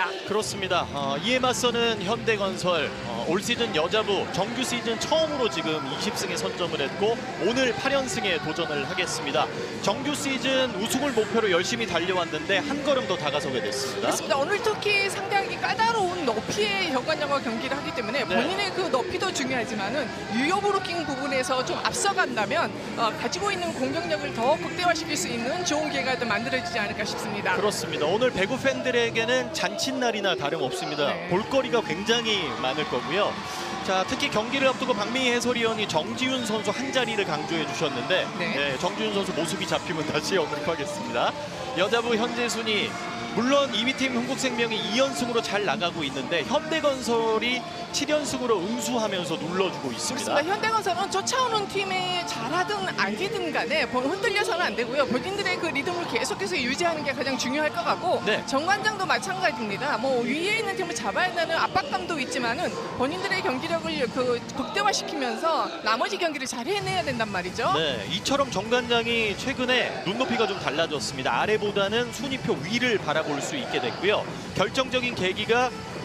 있습니다. 그렇습니다. 이에 맞서는 현대건설 올 시즌 여자부 정규 시즌 처음으로 지금 20승에 선점을 했고 오늘 8연승에 도전을 하겠습니다. 정규 시즌 우승을 목표로 열심히 달려왔는데 한 걸음 더 다가서게 됐습니다. 그렇습니다. 오늘 특히 상당히 까다로운 높이의 현관장과 경기를 하기 때문에 본인의 그 높이도 중요하지만은 유효 브로킹 부분에서 좀 앞서간다면 가지고 있는 공격력을 더 극대화시킬 수 있는 좋은 기회가 또 만들어지지 않을까 싶습니다. 그렇습니다. 오늘 배구 팬들에게는 잔칫날이나 다름없습니다. 네. 볼거리가 굉장히 많을 거고요. 자, 특히 경기를 앞두고 박미희 해설위원이 정지훈 선수 한 자리를 강조해 주셨는데 네. 정지훈 선수 모습이 잡히면 다시 언급하겠습니다. 여자부 현재 순위 물론 2위 팀 흥국생명이 2연승으로 잘 나가고 있는데 현대건설이 7연승으로 응수하면서 눌러주고 있습니다. 그렇습니다. 현대건설은 쫓아오는 팀이 잘하든 아니든 간에 흔들려서는 안 되고요. 본인들의 그 리듬을 계속해서 유지하는 게 가장 중요할 것 같고 네. 정관장도 마찬가지입니다. 뭐 위에 있는 팀을 잡아야 되는 압박감도 있지만은 본인들의 경기력을 그 극대화시키면서 나머지 경기를 잘 해내야 된단 말이죠. 네, 이처럼 정관장이 최근에 눈높이가 좀 달라졌습니다. 아래보다는 순위표 위를 바라볼 수 있게 됐고요. 결정적인 계기가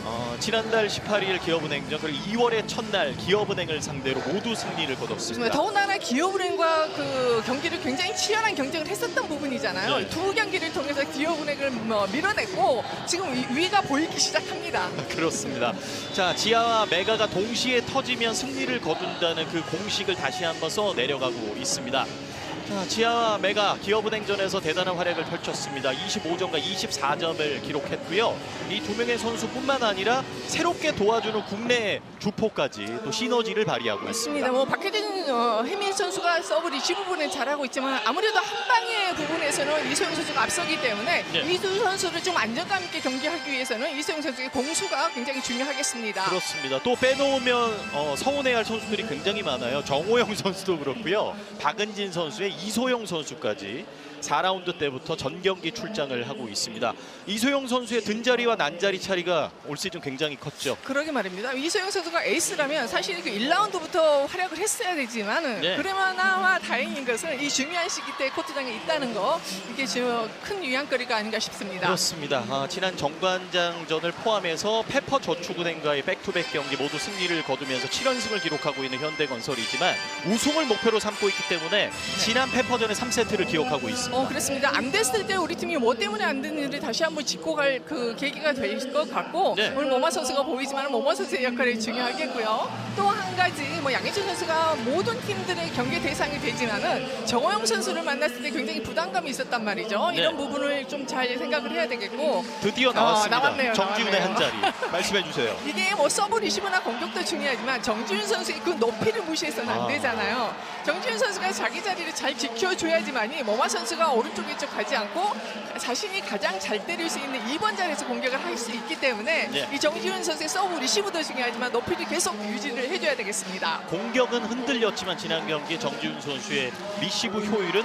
지난달 18일 기업은행전 그리고 2월의 첫날 기업은행을 상대로 모두 승리를 거뒀습니다. 더군다나 기업은행과 그 경기를 굉장히 치열한 경쟁을 했었던 부분이잖아요. 네. 두 경기를 통해서 기업은행을 밀어냈고 지금 위가 보이기 시작합니다. 그렇습니다. 자, 지아와 메가가 동시에 터지면 승리를 거둔다는 그 공식을 다시 한번 써 내려가고 있습니다. 자, 지아와 메가 기업은행전에서 대단한 활약을 펼쳤습니다. 25점과 24점을 기록했고요. 이 두 명의 선수뿐만 아니라 새롭게 도와주는 국내 주포까지 또 시너지를 발휘하고 있습니다. 뭐 박혜진 혜민 선수가 서브 리시브 부분은 잘하고 있지만 아무래도 한 방의 부분에서는 이소영 선수가 앞서기 때문에 이 두 선수를 좀 안정감 있게 경기하기 위해서는 이소영 선수의 공수가 굉장히 중요하겠습니다. 그렇습니다. 또 빼놓으면 서운해할 선수들이 굉장히 많아요. 정호영 선수도 그렇고요. 박은진 선수의 이소영 선수까지 4라운드 때부터 전 경기 출장을 하고 있습니다. 이소영 선수의 등자리와 난자리 차이가 올 시즌 굉장히 컸죠. 그러게 말입니다. 이소영 선수가 에이스라면 사실 그 1라운드부터 활약을 했어야 되지만은 그러나마 다행인 것은 이 중요한 시기 때 코트장에 있다는 거 이게 지금 큰 유양거리가 아닌가 싶습니다. 그렇습니다. 지난 정관장전을 포함해서 페퍼저축은행과의 백투백 경기 모두 승리를 거두면서 7연승을 기록하고 있는 현대건설이지만 우승을 목표로 삼고 있기 때문에 지난 페퍼전의 3세트를 기억하고 있습니다. 그렇습니다. 안 됐을 때 우리 팀이 뭐 때문에 안 됐는지 다시 한번 짚고 갈 그 계기가 될 것 같고 오늘 모마 선수가 보이지만 모마 선수의 역할이 중요하겠고요. 또 한 가지 뭐 양혜준 선수가 모든 팀들의 경기 대상이 되지만은 정호영 선수를 만났을 때 굉장히 부담감이 있었단 말이죠. 이런 부분을 좀 잘 생각을 해야 되겠고 드디어 나왔습니다. 나왔네요. 정지훈의 한 자리 말씀해 주세요. 이게 뭐 서브 리시브나 공격도 중요하지만 정지훈 선수의 그 높이를 무시해서는 안 되잖아요. 정지훈 선수가 자기 자리를 잘 지켜줘야지만이 모마 선수가 오른쪽에 쪽 가지 않고 자신이 가장 잘 때릴 수 있는 2번 자리에서 공격을 할 수 있기 때문에 이 정지훈 선수의 서브 리시브도 중요하지만 높이를 계속 유지를 해줘야 되겠습니다. 공격은 흔들렸지만 지난 경기 정지훈 선수의 리시브 효율은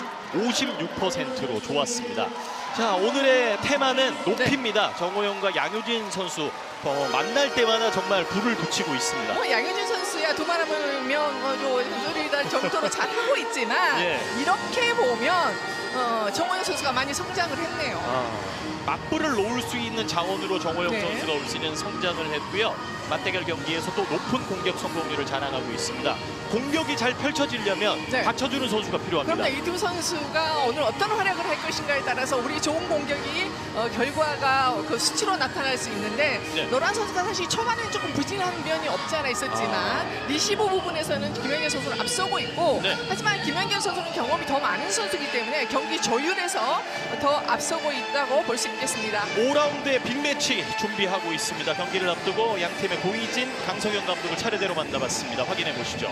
56%로 좋았습니다. 자, 오늘의 테마는 높이입니다. 정호영과 양효진 선수 만날 때마다 정말 불을 붙이고 있습니다. 양효진 선수야 두말하면 요리다 정도로 잘하고 있지만 이렇게 보면 정호영 선수가 많이 성장을 했네요. 맞불을 놓을 수 있는 자원으로 정호영 선수가 올 시즌 성장을 했고요. 맞대결 경기에서 또 높은 공격 성공률을 자랑하고 있습니다. 공격이 잘 펼쳐지려면 받쳐주는 선수가 필요합니다. 그럼요. 이 두 선수가 오늘 어떤 활약을 할 것인가에 따라서 우리 좋은 공격이 결과가 그 수치로 나타날 수 있는데 노란 선수가 사실 초반에 조금 부진한 면이 없지 않아 있었지만 리시브 부분에서는 김연경 선수를 앞서고 있고 하지만 김연경 선수는 경험이 더 많은 선수이기 때문에 경기 조율에서 더 앞서고 있다고 볼 수 있겠습니다. 5라운드의 빅매치 준비하고 있습니다. 경기를 앞두고 양 팀의 고이진, 강성현 감독을 차례대로 만나봤습니다. 확인해 보시죠.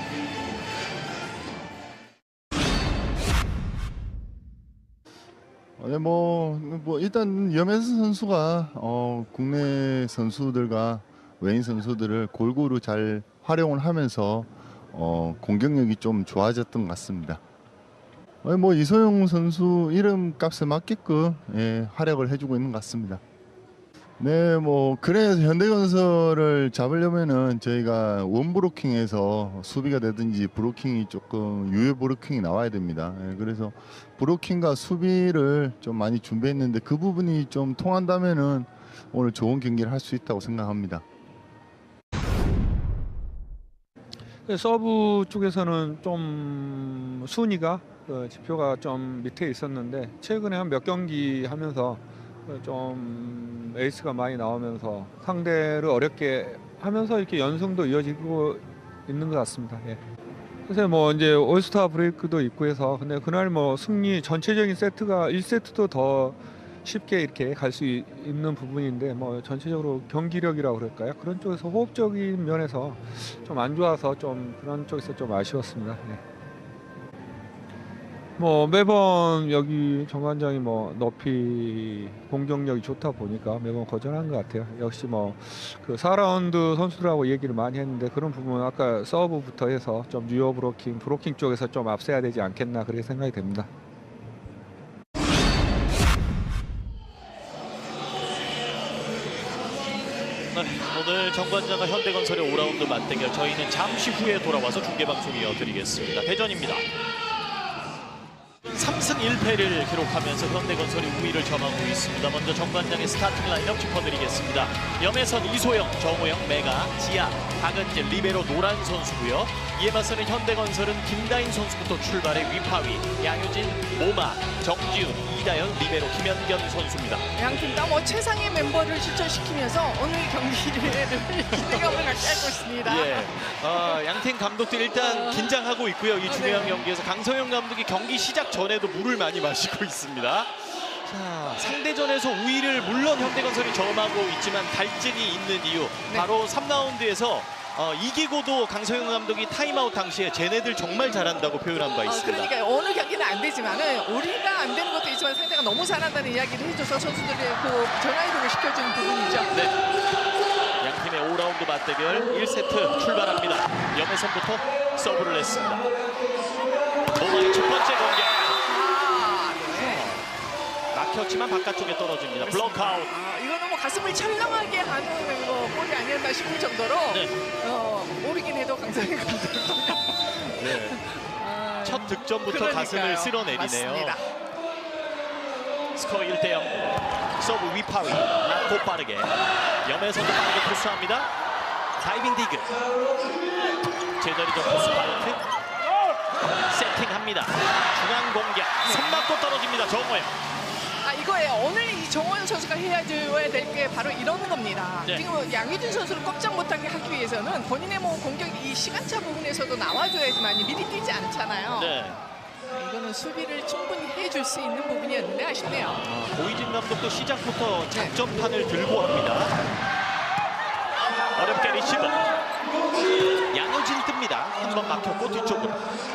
일단 염혜선 선수가 국내 선수들과 외인 선수들을 골고루 잘 활용을 하면서 공격력이 좀 좋아졌던 것 같습니다. 이소영 선수 이름값에 맞게끔 활약을 해주고 있는 것 같습니다. 그래서 현대건설을 잡으려면은 저희가 원 브로킹에서 수비가 되든지 브로킹이 조금 유효 브로킹이 나와야 됩니다. 그래서 브로킹과 수비를 좀 많이 준비했는데 그 부분이 좀 통한다면은 오늘 좋은 경기를 할 수 있다고 생각합니다. 서브 쪽에서는 좀 순위가 지표가 좀 밑에 있었는데 최근에 한 몇 경기 하면서 좀 에이스가 많이 나오면서 상대를 어렵게 하면서 이렇게 연승도 이어지고 있는 것 같습니다. 예. 그래서 뭐 이제 올스타 브레이크도 있고 해서 근데 그날 뭐 승리 전체적인 세트가 1세트도 더 쉽게 이렇게 갈 수 있는 부분인데 뭐 전체적으로 경기력이라고 그럴까요? 그런 쪽에서 호흡적인 면에서 좀 안 좋아서 좀 그런 쪽에서 좀 아쉬웠습니다. 네. 뭐 매번 여기 정관장이 뭐 높이 공격력이 좋다 보니까 매번 거절한 것 같아요. 역시 뭐 그 4라운드 선수들하고 얘기를 많이 했는데 그런 부분은 아까 서브부터 해서 좀 뉴어 브로킹 쪽에서 좀 앞서야 되지 않겠나 그렇게 생각이 됩니다. 오늘 정관장과 현대건설의 5라운드 맞대결 저희는 잠시 후에 돌아와서 중계방송 이어드리겠습니다. 대전입니다. 3승 1패를 기록하면서 현대건설이 우위를 점하고 있습니다. 먼저 정관장의 스타팅 라인업 짚어드리겠습니다. 염혜선, 이소영, 정호영, 메가, 지아, 박은재, 리베로, 노란 선수고요. 이에 맞서는 현대건설은 김다인 선수부터 출발해 위파위, 양효진, 모마, 정지훈, 이다연, 리베로, 김연견 선수입니다. 양팀 다 뭐 최상의 멤버를 출전시키면서 오늘 경기를 기대감을 갖게 하고 있습니다. 예, 양팀 감독들 일단 긴장하고 있고요. 이 중요한 네. 경기에서 강성현 감독이 경기 시작 전에도 물을 많이 마시고 있습니다. 자, 상대전에서 우위를 물론 현대건설이 점하고 있지만 갈증이 있는 이유 네. 바로 3라운드에서 이기고도 강성현 감독이 타임아웃 당시에 쟤네들 정말 잘한다고 표현한 바 있습니다. 그러니까 어느 경기는 안 되지만은 우리가 안 되는 것도 있지만 상대가 너무 잘한다는 이야기를 해줘서 선수들의 그 전화이동을 시켜주는 부분이죠. 네. 양팀의 5라운드 맞대결 1세트 출발합니다. 염혜선부터 서브를 냈습니다. 모마의 첫 번째 공격. 막혔지만 바깥쪽에 떨어집니다. 블록아웃. 이거는 뭐 가슴을 철렁하게 하는 뭐 골이 아니었나 싶을 정도로 네. 모르긴 해도 강성현 감독. 네. 첫 득점부터 가슴을 쓸어내리네요. 맞습니다. 스코어 1대0. 서브 위파위. 낮고 빠르게. 염혜선도 빠르게 토스합니다. 다이빙 디그. 제자리전 토스 파이트. 세팅합니다. 중앙 공격. 손 맞고 떨어집니다. 정호영. 이거예요. 오늘 이 정호영 선수가 해야 될 게 바로 이런 겁니다. 네. 지금 양효진 선수를 꼼짝 못하게 하기 위해서는 본인의 뭐 공격이 이 시간차 부분에서도 나와줘야지만 미리 뛰지 않잖아요. 네. 이거는 수비를 충분히 해줄 수 있는 부분이었는데 아쉽네요. 고이진 감독도 시작부터 작전판을 들고 합니다. 어렵게 리시버. 양효진 뜹니다. 한 번 막혔고 뒤쪽으로.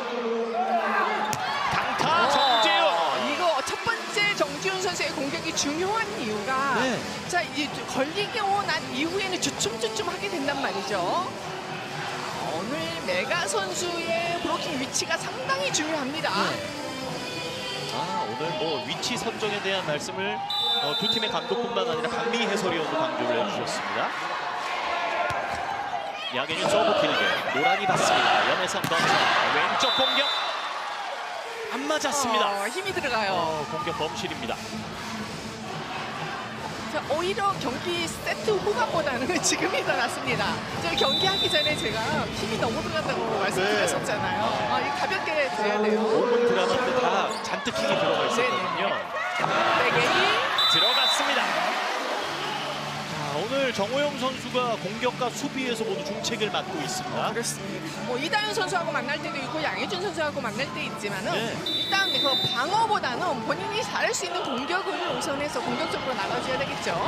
강타 정재훈. 이거 첫 번째 정지훈 선수의 공격이 중요한 이유가 네. 자, 이 걸리고 난 이후에는 주춤주춤하게 된단 말이죠. 오늘 메가 선수의 브로킹 위치가 상당히 중요합니다. 오늘 뭐 위치 선정에 대한 말씀을 두 팀의 감독뿐만 아니라 강민희 해설위원도 강조를 해주셨습니다. 양현준 서브 길게 노란이 받습니다. 염혜선 던져 왼쪽 공격 안 맞았습니다. 힘이 들어가요. 공격 범실입니다. 자, 오히려 경기 세트 후반보다는 지금이 더 낫습니다. 저 경기하기 전에 제가 힘이 너무 들어간다고 말씀드렸었잖아요. 이 가볍게 돼야 돼요. 5분 드라마인데 다 잔뜩 힘이 들어가 있었거든요. 백에이 들어갔습니다. 자, 오늘 정호영 선수가 공격과 수비에서 모두 중책을 맡고 있습니다. 그렇습니다. 뭐 이다현 선수하고 만날 때도 있고 양혜준 선수하고 만날 때 있지만은 네. 일단 그 방어보다는 본인이 잘할 수 있는 공격을 우선해서 공격적으로 나가줘야 되겠죠.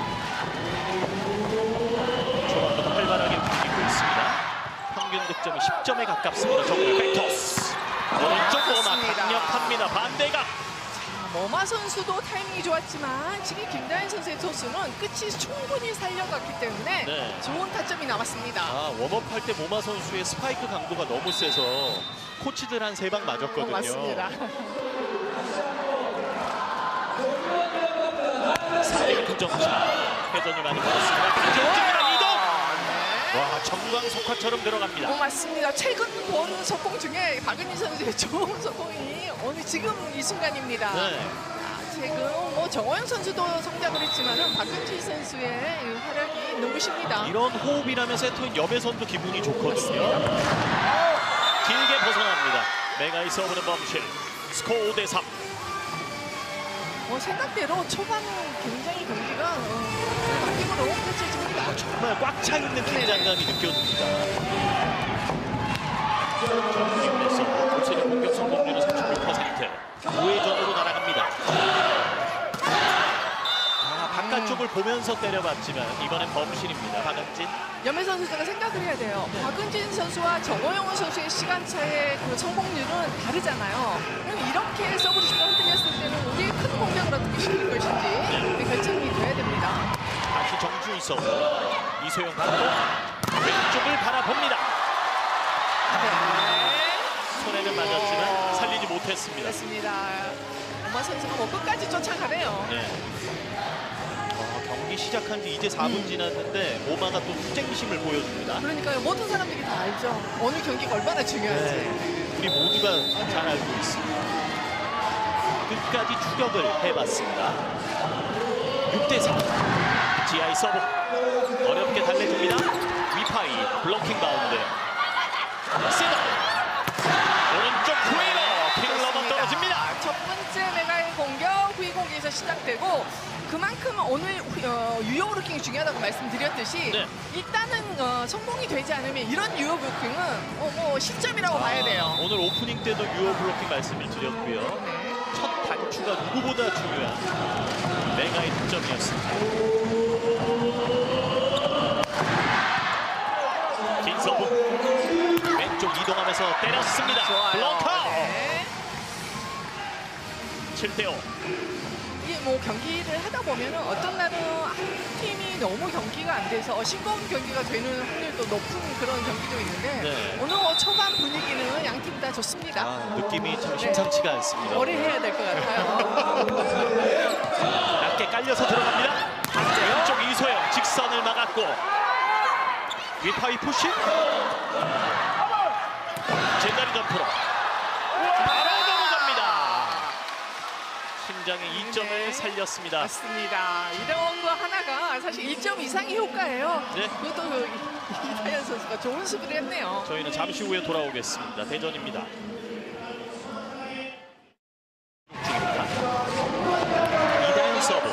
초반부터 활발하게 움직이고 있습니다. 평균 득점이 10점에 가깝습니다. 정호영 백토스. 오른쪽 모마 맞습니다. 강력합니다. 반대각. 모마 선수도 타이밍이 좋았지만 지금 김다현 선수의 토스는 끝이 충분히 살려갔기 때문에 네. 좋은 타점이 남았습니다. 웜업할 때 모마 선수의 스파이크 강도가 너무 세서 코치들 한 3방 맞았거든요. 맞습니다. 4대2 점차. 회전이 많이 걸었습니다. 강정진이랑 이동! 와, 정광 속화처럼 들어갑니다. 맞습니다. 최근 본 속공 중에 박은희 선수의 좋은 속공이 오늘 지금 이 순간입니다. 네. 최근 뭐 정호영 선수도 성장을 했지만은 박은진 선수의 이 활약이 눈부십니다. 이런 호흡이라면 세터인 염혜선도 기분이 좋거든요. 길게 벗어납니다. 메가의 서브는 범실. 스코어 5대3. 생각대로 초반은 굉장히 경기가 바뀌므로 펼쳐집니다. 정말 꽉 차 있는 긴장감이 느껴집니다. 정규리그에서 오세훈 공격 성공률은 36%. 우회전으로 날아갑니다. 바깥쪽을 보면서 때려봤지만 이번엔 범실입니다. 박은진. 염혜선 선수가 생각을 해야 돼요. 박은진 선수와 정호영 선수의 시간차의 그 성공률은 다르잖아요. 그럼 이렇게 서브리시가 흔들렸을 때는 우리의 큰 공격을 어떻게 시킬 것인지 결정이 돼야 됩니다. 다시 정준희 서브. 이소영 감독 왼쪽을 바라봅니다. 네. 손에는 맞았지만 살리지 못했습니다. 그렇습니다. 엄마 선수가 뭐 끝까지 쫓아가네요. 네. 경기 시작한 지 이제 4분 지났는데 오마가 또 투쟁심을 보여줍니다. 그러니까요. 모든 사람들이 다 알죠. 어느 경기가 얼마나 중요한지. 네. 우리 모두가 잘 알고 있습니다. 끝까지 추격을 해봤습니다. 6대4. 지하의 서브. 어렵게 달래줍니다. 위파이 블로킹 바운드. 세더. 오른쪽 후위로 핀을 넘어 떨어집니다. 첫 번째 메가의 공격 후위 공격에서 시작되고 그만큼 오늘 유효 브로킹이 중요하다고 말씀드렸듯이 네. 일단은 성공이 되지 않으면 이런 유효 브로킹은 뭐 실점이라고 봐야 돼요. 오늘 오프닝 때도 유효 블로킹 말씀을 드렸고요. 네. 첫 단추가 누구보다 중요한 메가의 득점이었습니다. 긴 서브. 왼쪽 이동하면서 때렸습니다. 블록아웃. 네. 7대5. 이게 뭐 경기를 하다 보면은 어떤 날은 한 팀이 너무 경기가 안 돼서 싱거운 경기가 되는 확률도 높은 그런 경기도 있는데 네. 오늘 초반 분위기는 양 팀 다 좋습니다. 느낌이 참 심상치가 않습니다. 머리 해야 될 것 같아요. 낮게 깔려서 들어갑니다. 왼쪽 이소영 직선을 막았고 위파이 푸시. 제자리 점프로 바로 넘어갑니다. 심장의 2점을 살렸습니다. 맞습니다. 이런 거 하나가 사실 1점 이상의 효과예요. 네. 그것도 이다현 선수가 좋은 수비를 했네요. 저희는 잠시 후에 돌아오겠습니다. 대전입니다. 중입니다. 이다현 서브.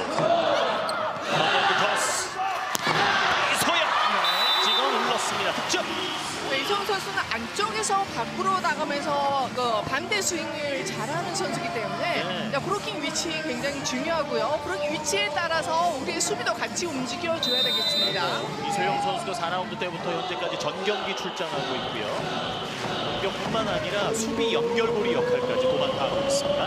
터스. 이소영. 찍어 눌렀습니다. 득점. 이소영 선수는 안쪽에서 밖으로 나가면서 그 반대 스윙을 잘하는 선수이기 때문에 네. 브로킹 위치 굉장히 중요하고요. 브로킹 위치에 따라서 우리의 수비도 같이 움직여줘야 되겠습니다. 이소영 선수도 4라운드 때부터 현재까지 전 경기 출장하고 있고요. 공격뿐만 아니라 수비 연결고리 역할까지 도맡아하고 있습니다.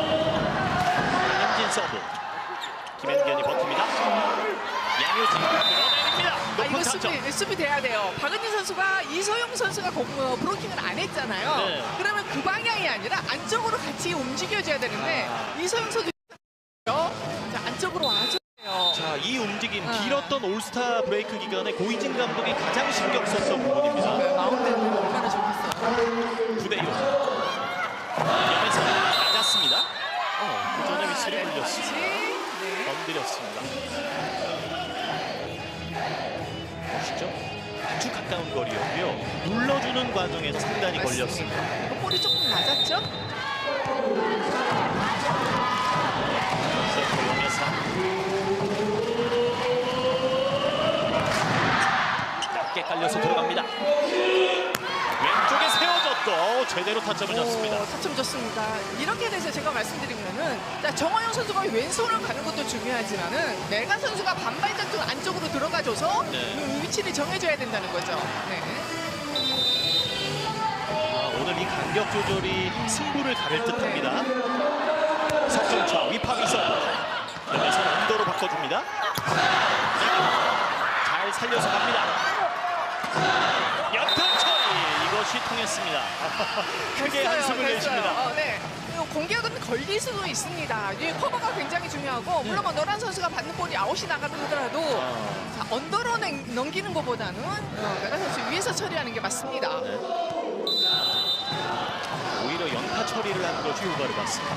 한진 서브. 김현견이 버팁니다. 양효진 끌어내립니다. 높은 이거 타점. 수비 돼야 돼요. 박은진 선수가 이소영 선수가 브로킹을 안 했잖아요. 네. 그러면 그 방향이 아니라 안쪽으로 같이 움직여줘야 되는데 이소영 선수 자, 안쪽으로 와줘요. 자, 이 움직임 길었던 올스타 브레이크 기간에 고이진 감독이 가장 신경 썼던 부분입니다. 마운드는 얼마나 좋겠어요. 9대1. 옆에서 맞았습니다. 그 전에 위치를 돌렸습니다. 네. 건드렸습니다. 보시죠? 아주 가까운 거리였고요. 눌러주는 과정에서 상단이 걸렸습니다. 이거 볼이 조금 낮았죠? 세터 용해사. 낮게 깔려서 들어갑니다. 왼쪽에 세워졌고 제대로 타점을 잡습니다. 타점 좋습니다. 이렇게 돼서 제가 말씀드린 거는 자, 정호영 선수가 왼손을 가는 것도 중요하지만은 메가 선수가 반발작전 안쪽으로 들어가줘서 네. 그 위치를 정해줘야 된다는 거죠. 네. 오늘 이 간격 조절이 승부를 가를 듯합니다. 석점차 위파비서 옆에서 언더로 바꿔줍니다. 잘 살려서 갑니다. 연타 처리 이것이 통했습니다. 크게 한숨을 내쉽니다. 네. 공격은 걸릴 수도 있습니다. 이 커버가 굉장히 중요하고 물론 뭐 노란 선수가 받는 볼이 아웃이 나가든 하더라도 자, 언더로 넘기는 것보다는 메가 선수 위에서 처리하는 게 맞습니다. 오히려 오히려 연타 처리를 한 것이 효과를 봤습니다.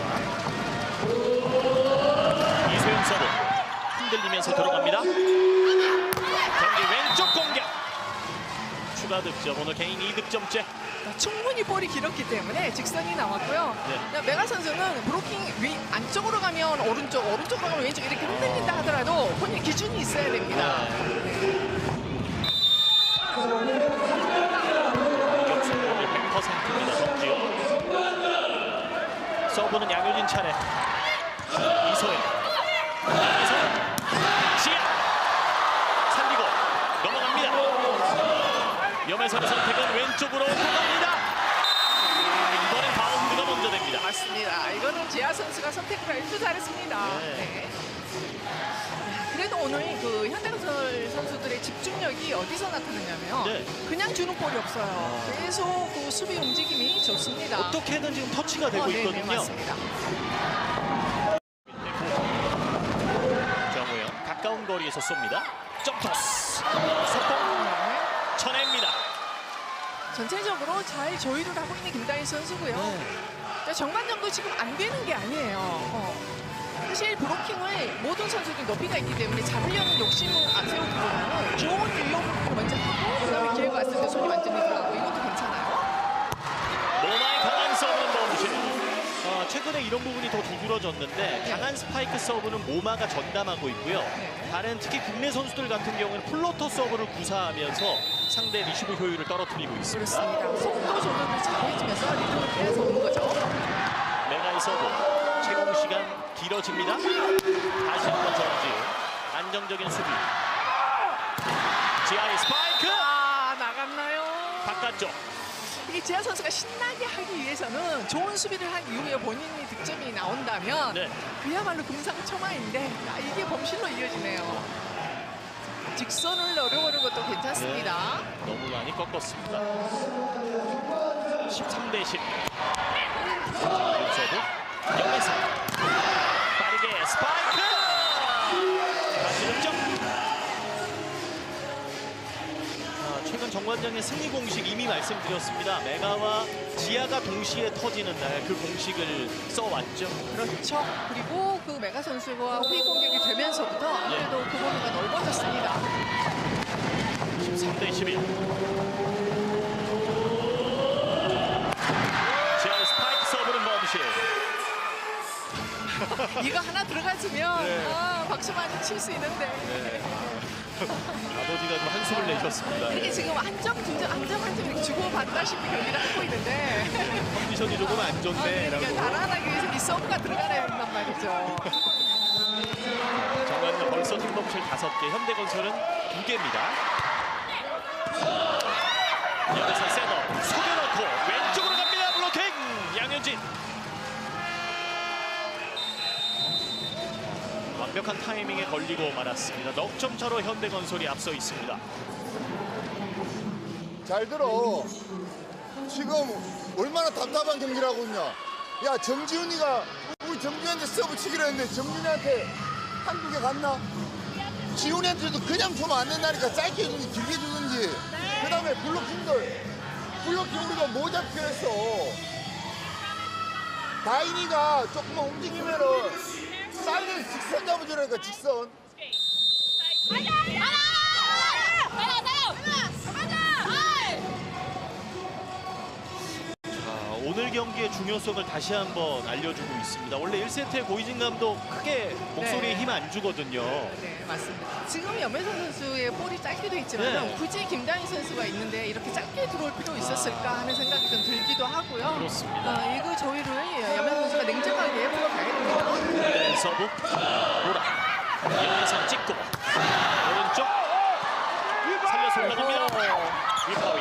이소영 서브 흔들리면서 들어갑니다. 경기 왼쪽 공격. 추가 득점, 오늘 개인 2득점째. 충분히 볼이 길었기 때문에 직선이 나왔고요. 네. 메가 선수는 브로킹 안쪽으로 가면 오른쪽, 오른쪽으로 가면 왼쪽 이렇게 흔들린다 하더라도 본인 기준이 있어야 됩니다. 공격 성공률 100%입니다. 정지호. 서브는 양효진 차례. 이소영. 지아. 살리고 넘어갑니다. 염혜선의 선택은 왼쪽으로 들어갑니다. 이번엔 바운드가 먼저 됩니다. 맞습니다. 이거는 지아 선수가 선택을 아주 잘했습니다. 네. 네. 그래도 오늘 그 현대건설 선수들의 집중력이 어디서 나타나냐면 네. 그냥 주는 볼이 없어요. 계속 그 수비 움직임이 좋습니다. 어떻게든 지금 터치가 되고 네네, 있거든요. 맞습니다. 정우영 가까운 거리에서 쏩니다. 점토스. 속공 네. 쳐냅니다. 전체적으로 잘 조율을 하고 있는 김다희 선수고요. 정관장도 지금 안 되는 게 아니에요. 사실 브로킹을 모든 선수들이 높이가 있기 때문에 잡으려는 욕심을 안 세우기보다는 좋은 딜러브를 먼저 하고 그다음에 기회가 왔을 때 손이 완전히 들어가고 이것도 괜찮아요. 모마의 강한 서브는 범실. 최근에 이런 부분이 더 두드러졌는데 강한 스파이크 서브는 모마가 전담하고 있고요. 네. 다른 특히 국내 선수들 같은 경우는 플로터 서브를 구사하면서 상대 리시브 효율을 떨어뜨리고 있습니다. 그렇습니다. 속도 조절을 잘 해주면서 리듬을 빼앗아 오는 거죠. 메가의 서브 제공 시간 길어집니다. 다시 한번 정지. 안정적인 수비. 지아의 스파이크. 나갔나요? 바깥쪽. 이게 지아 선수가 신나게 하기 위해서는 좋은 수비를 한 이후에 본인이 득점이 나온다면 네. 그야말로 금상첨화인데 이게 범실로 이어지네요. 직선을 노려보는 것도 괜찮습니다. 네, 너무 많이 꺾었습니다. 13대 10. 서브 영에서 빠르게 스파이크. 다시 득점. 최근 정관장의 승리 공식 이미 말씀드렸습니다. 메가와 지아가 동시에 터지는 날 그 공식을 써왔죠. 그렇죠. 그리고 그 메가 선수와 후위 공격이 되면서부터 아무래도 그 범위가 넓어졌습니다. 13대 11. 지아의 스파이크 서브는 범실. 이거 하나 들어가주면 네. 박수 많이 칠 수 있는데 아버지가 좀 한숨을 내셨습니다. 이렇게 지금 한 점, 두 점, 한 점, 한 점 이렇게 주고받다시피 경기를 하고 있는데 컨디션이 조금 안 좋네. 그러니까 달아나기 위해서 이 서브가 들어가야 된단 말이죠. 정관장 벌써 팀범실 5개, 현대건설은 2개입니다. 여기서 세너 속여놓고 왼쪽으로 갑니다. 블로킹 양현진. 완벽한 타이밍에 걸리고 말았습니다. 넉 점 차로 현대건설이 앞서 있습니다. 잘 들어. 지금 얼마나 답답한 경기라고 있냐. 야, 정지훈이가 우리 정지훈한테 서브 치기로 했는데 정지훈한테 한두 개 갔나? 지훈이한테도 그냥 주면 안 된다니까. 짧게 주든지 길게 주든지. 그 다음에 블로킹 우리가 뭐 잡기로 했어. 다인이가 조금만 움직이면은 사이드를 직선 잡아주라니까 직선. 오늘 경기의 중요성을 다시 한번 알려주고 있습니다. 원래 1세트에 고이진 감독 크게 목소리에 네. 힘 안 주거든요. 네, 맞습니다. 지금 염혜선 선수의 볼이 짧게 돼 있지만 네. 굳이 김다희 선수가 있는데 이렇게 짧게 들어올 필요 있었을까 하는 생각이 좀 들기도 하고요. 그렇습니다. 이거 조율을 염혜선 선수가 냉정하게 풀어가야 됩니다. 네, 서브 보라 이영선 찍고 오른쪽 살려서 올라갑니다. 위파위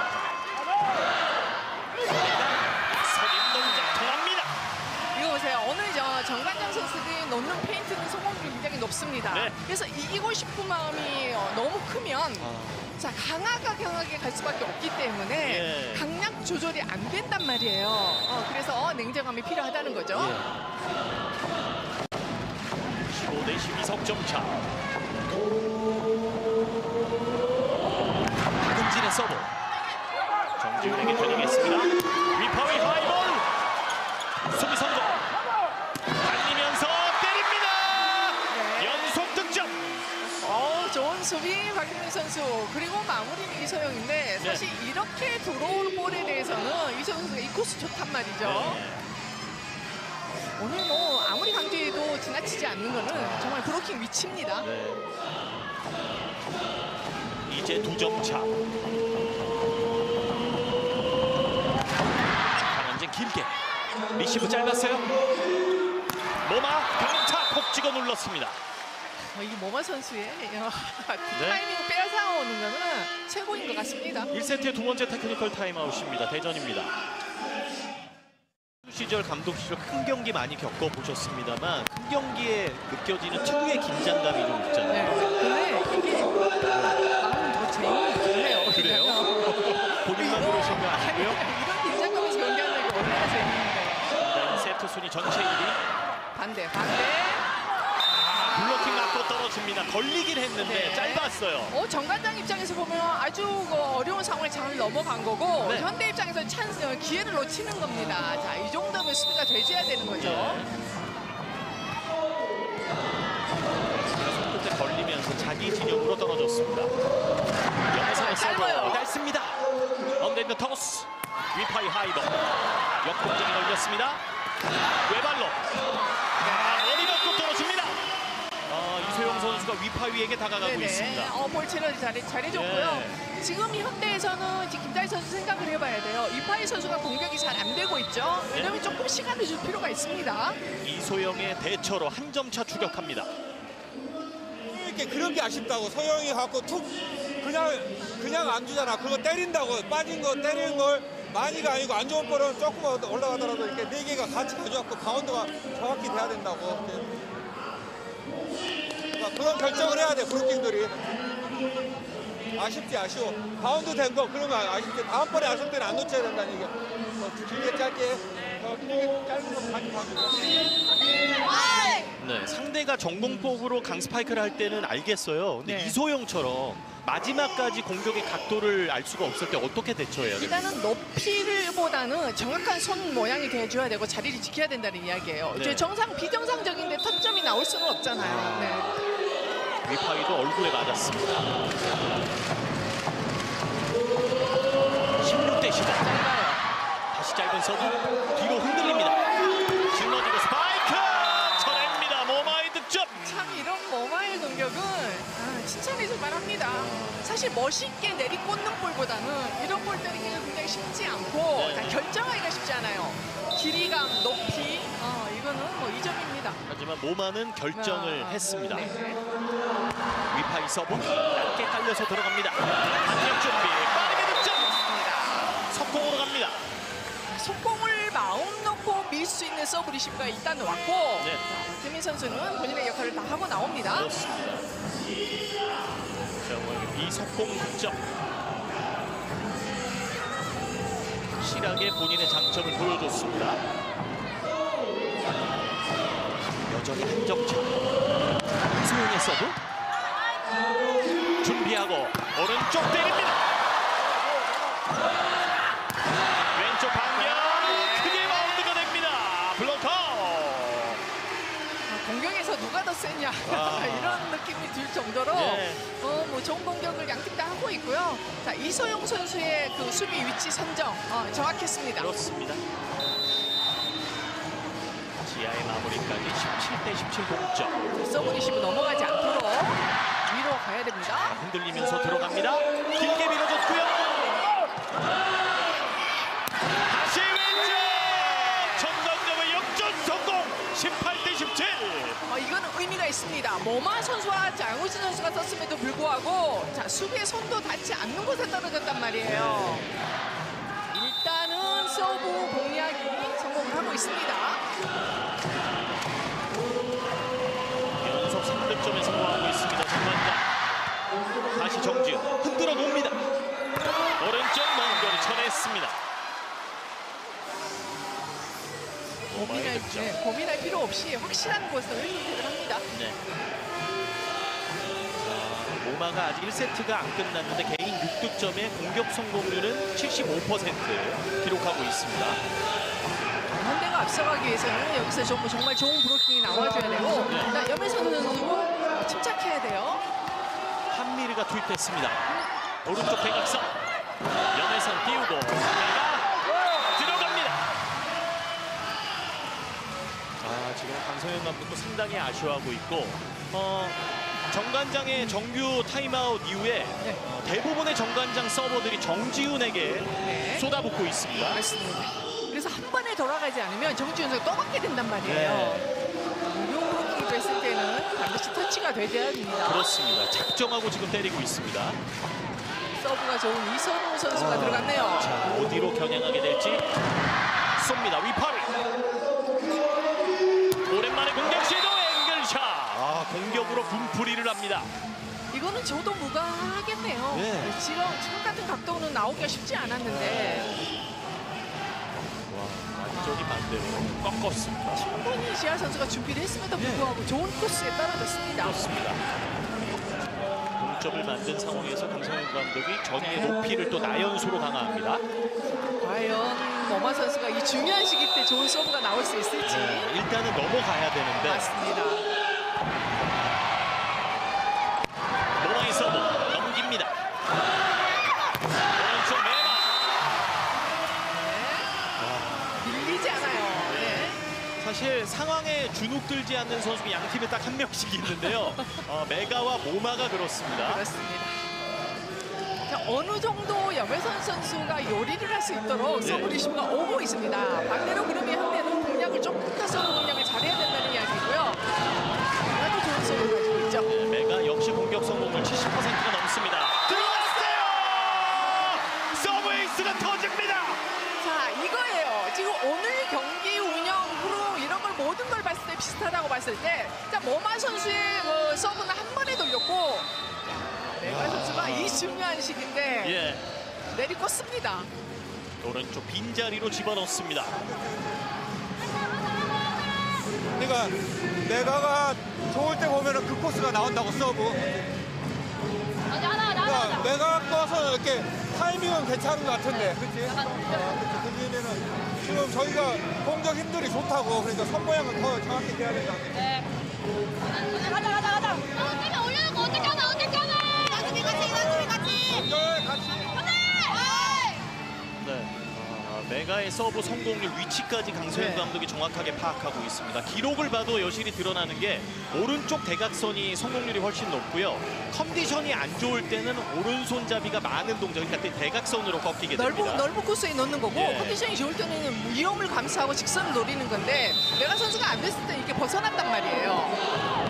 선임 동작 통합니다. 이거 보세요. 오늘 정관장 선수들이 넣는 페인트는 성공률이 굉장히 높습니다. 네. 그래서 이기고 싶은 마음이 너무 크면 자 강하게 갈 수밖에 없기 때문에 예. 강약 조절이 안 된단 말이에요. 그래서 냉정함이 필요하다는 거죠. 15대 12 석점 차. 박은진의 서브. 정지훈에게 드리겠습니다. 위파위 하이볼. 김다현 선수 그리고 마무리는 이소영인데 사실 이렇게 들어오는 볼에 대해서는 이소영 선수가 이 코스 좋단 말이죠. 네. 오늘 뭐 아무리 강조해도 지나치지 않는 거는 정말 브로킹 위치입니다. 네. 이제 2점 차. 강현진 길게 리시브 짧았어요. 모마 강차 콕 찍어 눌렀습니다. 이 모마 선수의 타이밍 빼앗아오는 거는 최고인 것 같습니다. 1세트의 두 번째 테크니컬 타임아웃입니다. 대전입니다. 시절 감독 시절 큰 경기 많이 겪어보셨습니다만 큰 경기에 느껴지는 특유의 긴장감이 좀 있잖아요. 근데 이게 마음은 더 재미있네요. 그래요? 본인만 그러신 거 아니고요? 이런 긴장감에서 경기하는 게 얼마나 재미있는가요? 세트 순위 전체 1위. 반대. 블로킹 맞고 떨어집니다. 걸리긴 했는데 네. 짧았어요. 정관장 입장에서 보면 아주 어려운 상황을 잘 넘어간 거고 네. 현대 입장에서 기회를 놓치는 겁니다. 자, 이 정도면 수비가 돼줘야 되는 거죠. 끝에 걸리면서 자기 진영으로 떨어졌습니다. 영상의 짧아요. 서브 짧습니다. 언더핸드 토스 위파이 하이버 역공전이 걸렸습니다. 외발로 머리 맞고 떨어집니다. 이소영 선수가 위파위에게 다가가고 있습니다. 볼 체력이 잘해줬고요. 지금 현대에서는 김다희 선수 생각을 해봐야 돼요. 위파이 선수가 공격이 잘 안 되고 있죠. 왜냐면 조금 시간을 줄 필요가 있습니다. 이소영의 대처로 한 점 차 추격합니다. 이렇게 그런 게 아쉽다고. 소영이 갖고 툭 그냥 안 주잖아. 그거 때린다고. 빠진 거 때리는 걸 많이가 아니고 안 좋은 볼은 조금 올라가더라도 이렇게 4개가 같이 가져갖고 바운드가 정확히 돼야 된다고. 그러니까 그런 결정을 해야 돼, 브루킹들이. 아쉬워. 바운드 된 거 그러면 아쉽지. 다음번에 아쉬울 때는 안 놓쳐야 된다는 얘기야. 길게 짧게 짧은 거 많이 봐주고. 네, 상대가 정공법으로 강스파이크를 할 때는 알겠어요. 근데 네. 이소영처럼 마지막까지 공격의 각도를 알 수가 없을 때 어떻게 대처해야 돼요? 일단은 높이보다는 정확한 손 모양이 돼줘야 되고 자리를 지켜야 된다는 이야기예요. 네. 이제 비정상적인데 터점이 나올 수는 없잖아요. 네. 위파이도 얼굴에 맞았습니다. 16대 15. 다시 짧은 서브 뒤로 흔들립니다. 짊어지고 스파이크 쳐냅니다. 모마의 득점. 참 이런 모마의 공격은 칭찬해줄 만합니다. 사실 멋있게 내리꽂는 볼보다는 이런 볼 때리기가 굉장히 쉽지 않고 네. 결정하기가 쉽지 않아요. 길이감, 높이 이거는 뭐 2점입니다. 하지만 모마는 결정을 했습니다. 네. 위파이 서브 낮게 깔려서 들어갑니다. 반격 준비 빠르게 득점. 속공으로 갑니다. 속공을 마음 놓고 밀 수 있는 서브 리시브가 일단 왔고 네. 태민 선수는 본인의 역할을 다 하고 나옵니다. 그렇습니다. 자, 오늘 비속공 득점. 확실하게 본인의 장점을 보여줬습니다. 여전히 한 점 차. 이소영의 서브. 준비하고 오른쪽 때립니다. 왼쪽 방향 크게 바운드가 됩니다. 블로커. 공격에서 누가 더 세냐 이런 느낌이 들 정도로 네. 뭐 좋은 공격을 양팀 다 하고 있고요. 자, 이소영 선수의 그 수비 위치 선정 정확했습니다. 그렇습니다. 지하의 마무리까지 17대 17 동점. 서브 리시브 넘어가지 않도록 위로 가야 됩니다. 흔들리면서 들어갑니다. 길게 밀어줬고요. 다시 왼쪽 전반적으로 역전 성공. 18대 17. 이거는 의미가 있습니다. 모마 선수와 장우진 선수가 썼음에도 불구하고 수비의 손도 닿지 않는 곳에 떨어졌단 말이에요. 일단은 서브 공략이 성공을 하고 있습니다. 연속 3득점에 성공하고 있습니다. 전반장. 다시 정지훈 흔들어 놓습니다. 오른쪽 먼 거리 쳐냈습니다. 고민할 필요 없이 확실한 곳을 선택을 합니다. 네. 모마가 아직 1세트가 안 끝났는데 개인 6득점에 공격 성공률은 75% 기록하고 있습니다. 현대가 앞서가기 위해서는 여기서 정말 좋은 브로킹이 나와줘야 되고 일단 염혜선 선수도 침착해야 돼요. 한 승리가 투입됐습니다. 오른쪽 대각선 염혜선 띄우고 메가 들어갑니다. 지금 강성현 감독도 상당히 아쉬워하고 있고 정관장의 정규 타임아웃 이후에 대부분의 정관장 서버들이 정지훈에게 네. 쏟아붓고 있습니다. 맞습니다. 그래서 한 번에 돌아가지 않으면 정지훈 선수가 또 맞게 된단 말이에요. 용으로 뺐을 때는 반드시 터치가 돼야 됩니다. 그렇습니다. 작정하고 지금 때리고 있습니다. 서브가 좋은 이선우 선수가 들어갔네요. 자, 어디로 겨냥하게 될지 쏩니다. 위파리. 오랜만에 공격 시도 앵글샷. 공격으로 분풀이를 합니다. 이거는 저도 무가하겠네요. 네. 지금 같은 각도는 나오기가 쉽지 않았는데 완전히 반대로 꺾었습니다. 충분히 지아 선수가 준비를 했음에도 불구하고 좋은 코스에 떨어졌습니다. 그렇습니다. 동점을 만든 상황에서 강성현 감독이 전위의 높이를 또 나연수로 강화합니다. 과연 모마 선수가 이 중요한 시기 때 좋은 서브가 나올 수 있을지. 일단은 넘어가야 되는데 맞습니다. 모마의 서브 넘깁니다. 오른쪽 메마. 밀리지 않아요. 네. 사실 상황에 주눅 들지 않는 선수가 양 팀에 딱 한 명씩 있는데요. 메가와 모마가 그렇습니다. 그렇습니다. 자, 어느 정도 염혜선 선수가 요리를 할 수 있도록 서브 리시브가 오고 있습니다. 반대로 그러면 현대는 공략을 조금 더 서브 공략을 잘해야 된다는 이야기고요. 아주 좋은 서브를 가지고 있죠. 메가 역시 공격 성공률 70%가 넘습니다. 들어갔어요! 서브 에이스가 터집니다. 자, 이거예요. 지금 오늘 경기 운영으로 이런 걸 모든 걸 봤을 때 비슷하다고 봤을 때, 자, 모마 선수의 서브는 한 번에 돌렸고, 메가 선수가 이 중요한 시기인데 내리꽂습니다. 오른쪽 빈자리로 집어넣습니다. 그러니까 메가가 좋을 때 보면은 그 코스가 나온다고 서브. 그러니까 메가 떠서 이렇게 타이밍은 괜찮은 것 같은데, 그렇지? 그러면은 지금 저희가 공격 힘들이 좋다고, 그러니까 손 모양은 더 정확히 돼야 된다. 네. 가자. 내가 올려놓고 어떻게 하나. 같이. 네. 메가의 서브 성공률 위치까지 강소영 감독이 정확하게 파악하고 있습니다. 기록을 봐도 여실히 드러나는 게 오른쪽 대각선이 성공률이 훨씬 높고요. 컨디션이 안 좋을 때는 오른손잡이가 많은 동작, 그러니까 대각선으로 꺾이게 됩니다. 넓은 코스에 넣는 거고 컨디션이 좋을 때는 위험을 감수하고 직선을 노리는 건데 메가 선수가 안 됐을 때 이렇게 벗어났단 말이에요.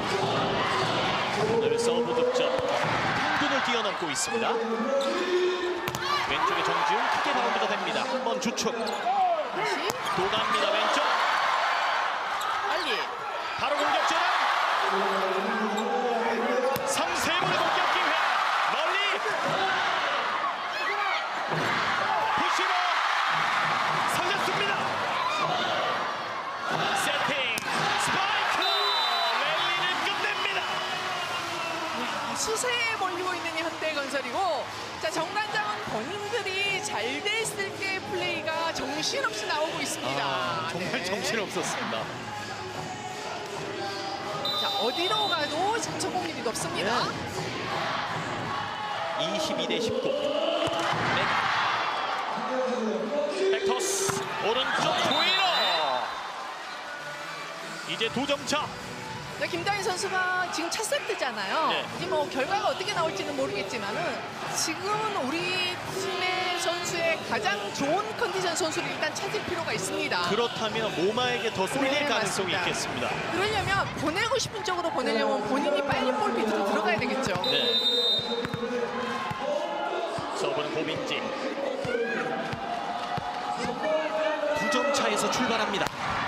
오늘 서브 득점 평균을 뛰어넘고 있습니다. 왼쪽에 정지훈 크게 바운드가 됩니다. 한번 주축 다시 도갑니다. 왼쪽 빨리 바로 공격 전환 3-3번의 공격 기회 멀리 푸시로 살렸습니다. 세팅 스파이크 랠리를 끝냅니다. 수세에 몰리고 있는 현대건설이고, 자, 정관장은 본인들이 잘 됐을 때 플레이가 정신없이 나오고 있습니다. 정말 네. 정신없었습니다. 자, 어디로 가도 성공률이 높습니다. 22-19 메가 백토스 오른쪽 조이로 이제 2점 차. 자, 김다희 선수가 지금 첫 세트잖아요. 네. 이제 뭐 결과가 어떻게 나올지는 모르겠지만은 지금은 우리 팀의 선수의 가장 좋은 컨디션 선수를 일단 찾을 필요가 있습니다. 그렇다면 모마에게 더 쏠릴 네, 가능성이 맞습니다. 있겠습니다. 그러려면 보내고 싶은 쪽으로 보내려면 본인이 빨리 볼 밑으로 들어가야 되겠죠. 네. 서브는 고민지 2점 차에서 출발합니다.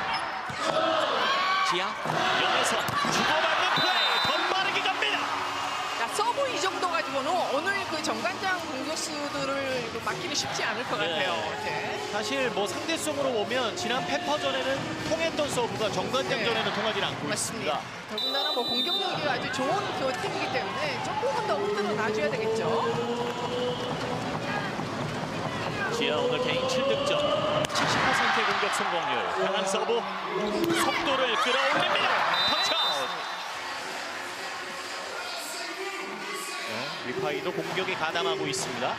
지아 연에서 주고받는 플레이 더 빠르게 갑니다. 자, 서브 이 정도 가지고는 오늘 그 정관장 공격수들을 맡기는 쉽지 않을 것 같아요. 네. 사실 뭐 상대성으로 보면 지난 페퍼전에는 통했던 서브가 정관장전에는 통하지 않고 맞습니다. 있습니다. 더군다나 뭐 공격력이 아주 좋은 그 팀이기 때문에 조금은 더 흔들어 놔줘야 되겠죠. 지아 오늘 개인 7득점 70%의 공격 성공률 강한 서브 속도를 끌어올립니다. 터치아웃. 위파이도 공격에 가담하고 있습니다.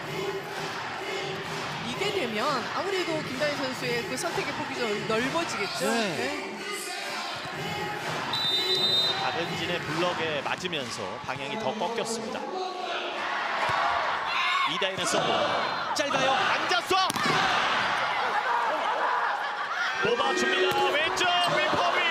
이게 되면 아무래도 김다희 선수의 그 선택의 폭이 좀 넓어지겠죠. 네. 박은진의 블럭에 맞으면서 방향이 더 꺾였습니다. 이다인의 서브 짧아요. 앉았어. 뽑아줍니다. 왼쪽 위파위.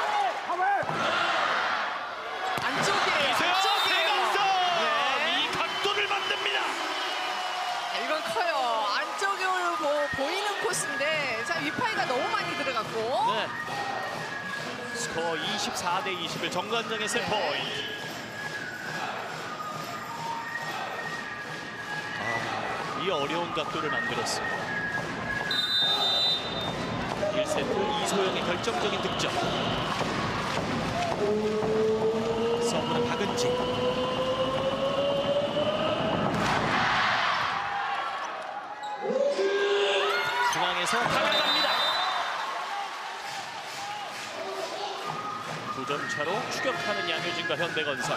안쪽이에요. 안쪽이에요. 네. 이 각도를 만듭니다. 이건 커요. 안쪽으로 보이는 코스인데 자 위파이가 너무 많이 들어갔고 네. 스코어 24대 21 정관장의 세 포인트. 이 어려운 각도를 만들었습니다. 1세트 이소영의 결정적인 득점. 서브는 박은진. 중앙에서 달려갑니다. 2점 차로 추격하는 양효진과 현대건설.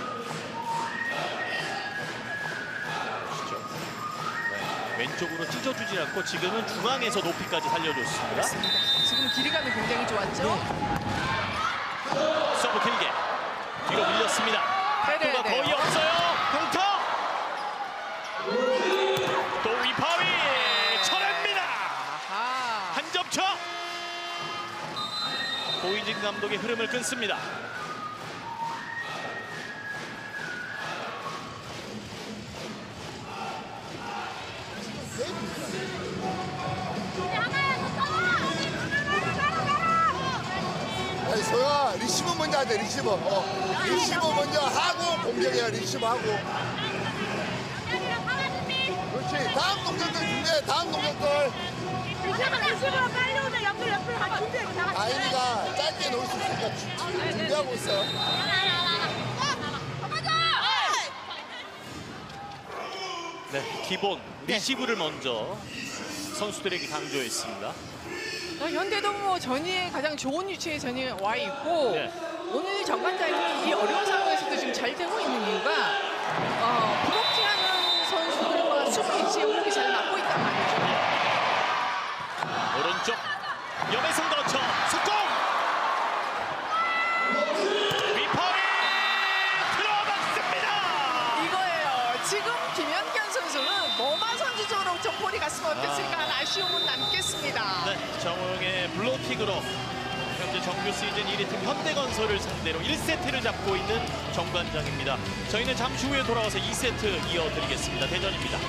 보시죠. 네, 왼쪽으로 찢어주지 않고 지금은 중앙에서 높이까지 살려줬습니다. 지금 길이감이 굉장히 좋았죠. 서브 길게 뒤로 밀렸습니다. 각도가 네네네. 거의 없어요. 강터 또 위파위 쳐냅니다. 아하. 한 점 차. 고이진 감독의 흐름을 끊습니다. 아니 소영아 리시브 먼저 하자 리시브. 리시브 먼저 하고 공격해야 리시브 하고. 그렇지. 다음 동작들 준비해. 다음 동작들. 빨리 오자. 옆으로 가. 준비하고 나가. 아이니가 짧게 놓을 수 있으니까 준비하고 있어. 네, 기본 리시브를 먼저 선수들에게 강조했습니다. 현대도 뭐 전위에 가장 좋은 위치에 전위에 와 있고 네. 오늘 정관장이 이 어려운 상황에서도 지금 잘 되고 있는 이유가 브로킹하는 선수들과 수비 위치에 호흡이 잘 맞고 있단 말이죠. 오른쪽 염혜성 거쳐 속공 위파위 들어갔습니다. 이거예요. 지금 김연경 선수는 머마 선수 쪽으로 좀 볼이 갔으면 어땠을까 하는 아쉬움은 남겠습니다. 네, 정우영의 블로킹으로 현재 정규 시즌 1위 팀 현대건설을 상대로 1세트를 잡고 있는 정관장입니다. 저희는 잠시 후에 돌아와서 2세트 이어드리겠습니다. 대전입니다.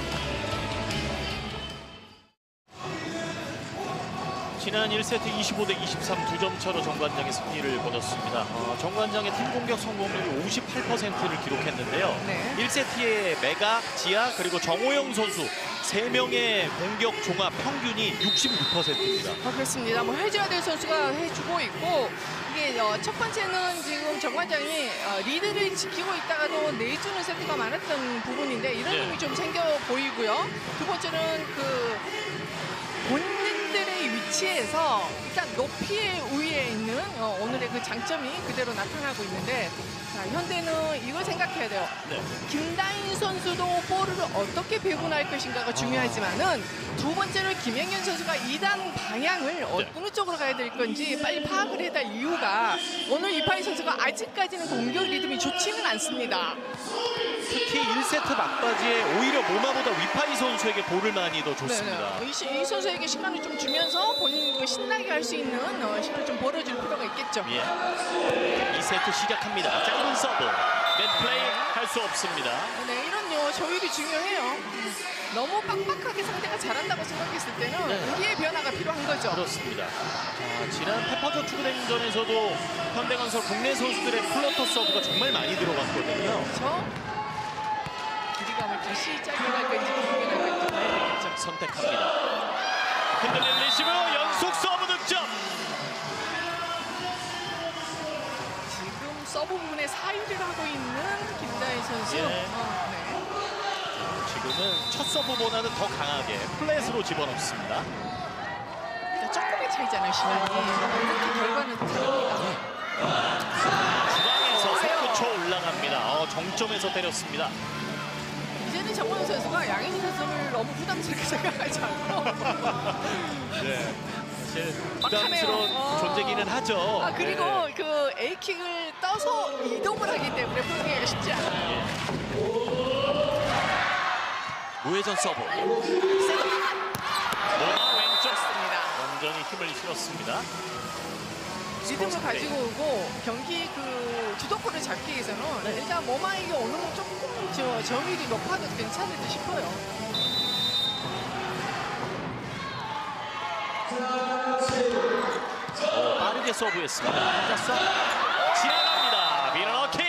지난 1세트 25대 23 2점 차로 정관장의 승리를 거뒀습니다. 정관장의 팀 공격 성공률이 58%를 기록했는데요. 네. 1세트에 메가, 지아 그리고 정호영 선수 3명의 공격 종합 평균이 66%입니다. 그렇습니다. 뭐 해줘야 될 선수가 해주고 있고 이게 첫 번째는 지금 정관장이 리드를 지키고 있다가도 내주는 세트가 많았던 부분인데 이런 네. 힘이 좀 생겨 보이고요. 두 번째는 그 본인들의 위치에서 일단 높이의 우위에 있는 오늘의 그 장점이 그대로 나타나고 있는데 자, 현대는 이걸 생각해야 돼요. 네. 김다인 선수도 볼을 어떻게 배분할 것인가가 중요하지만은 두 번째로 김영현 선수가 2단 방향을 어느 쪽으로 가야 될 건지 빨리 파악을 해야 될 이유가 오늘 이파이 선수가 아직까지는 공격 리듬이 좋지는 않습니다. 특히 1세트 막바지에 오히려 모마보다 위파이 선수에게 볼을 많이 더 줬습니다. 이 선수에게 시간을 좀 주면서 본인이 신나게 할 수 있는 시간을 좀 벌어줄 필요가 있겠죠. 예. 2세트 시작합니다. 짧은 서브. 넷플레이 할 수 없습니다. 네, 이런 조율이 중요해요. 너무 빡빡하게 상대가 잘한다고 생각했을 때는 네. 우리의 변화가 필요한 거죠. 그렇습니다. 자, 지난 페퍼저축은행전에서도 현대건설 국내 선수들의 플러터 서브가 정말 많이 들어갔거든요. 그렇죠? 길이감을 다시 짧게 갈 건지 길게 갈 건지 봐야 되겠죠. 선택합니다. 흔들린 리시브 연속 서브 득점. 지금 서브 부분에 사유를 하고 있는 김다희 선수. 예. 네. 지금은 첫 서브보다는 더 강하게 플랫으로 집어넣습니다. 조금의 차이잖아요, 시간이. 이렇게 결과는 다릅니다. 중앙에서 3초 올라갑니다. 정점에서 때렸습니다. 정원호 선수가 양현진 선수를 너무 부담스럽게 생각하지 않고 네. 사실 막하네요. 부담스러운 존재기는 하죠. 그리고 네. 그 A킥을 떠서 이동을 하기 때문에 풀기가 쉽지 않아요. 무회전 서브. 모나 왼쪽 좋습니다. 완전히 힘을 실었습니다. 리듬을 가지고 오고 경기 그 주도권을 잡기 위해서는 일단 모마에게 어느 정도 조금 점유율이 높아도 괜찮을 듯 싶어요. 빠르게 서브했습니다. 혼자 서브 지나갑니다. 밀어넣기.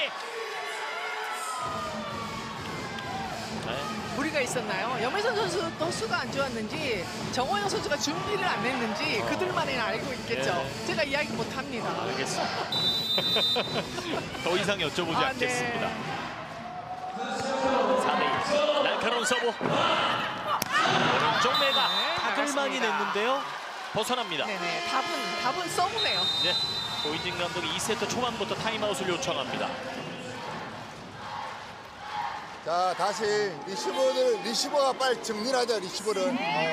네. 무리가 있었나요? 염혜선 선수 토스가 안 좋았는지 정호영 선수가 준비를 안 했는지 그들만은 알고 있겠죠. 예. 제가 이야기 못합니다. 알겠습니다. 더 이상 여쭤보지 않겠습니다. 네. 4대1 날카로운 서브. 오른쪽 매가 네, 타글만이 나갔습니다. 냈는데요. 벗어납니다. 네네, 답은 서브네요. 네, 고이진 감독이 2세트 초반부터 타임아웃을 요청합니다. 자, 다시 리시버가 빨리 정리를 하자, 리시버를.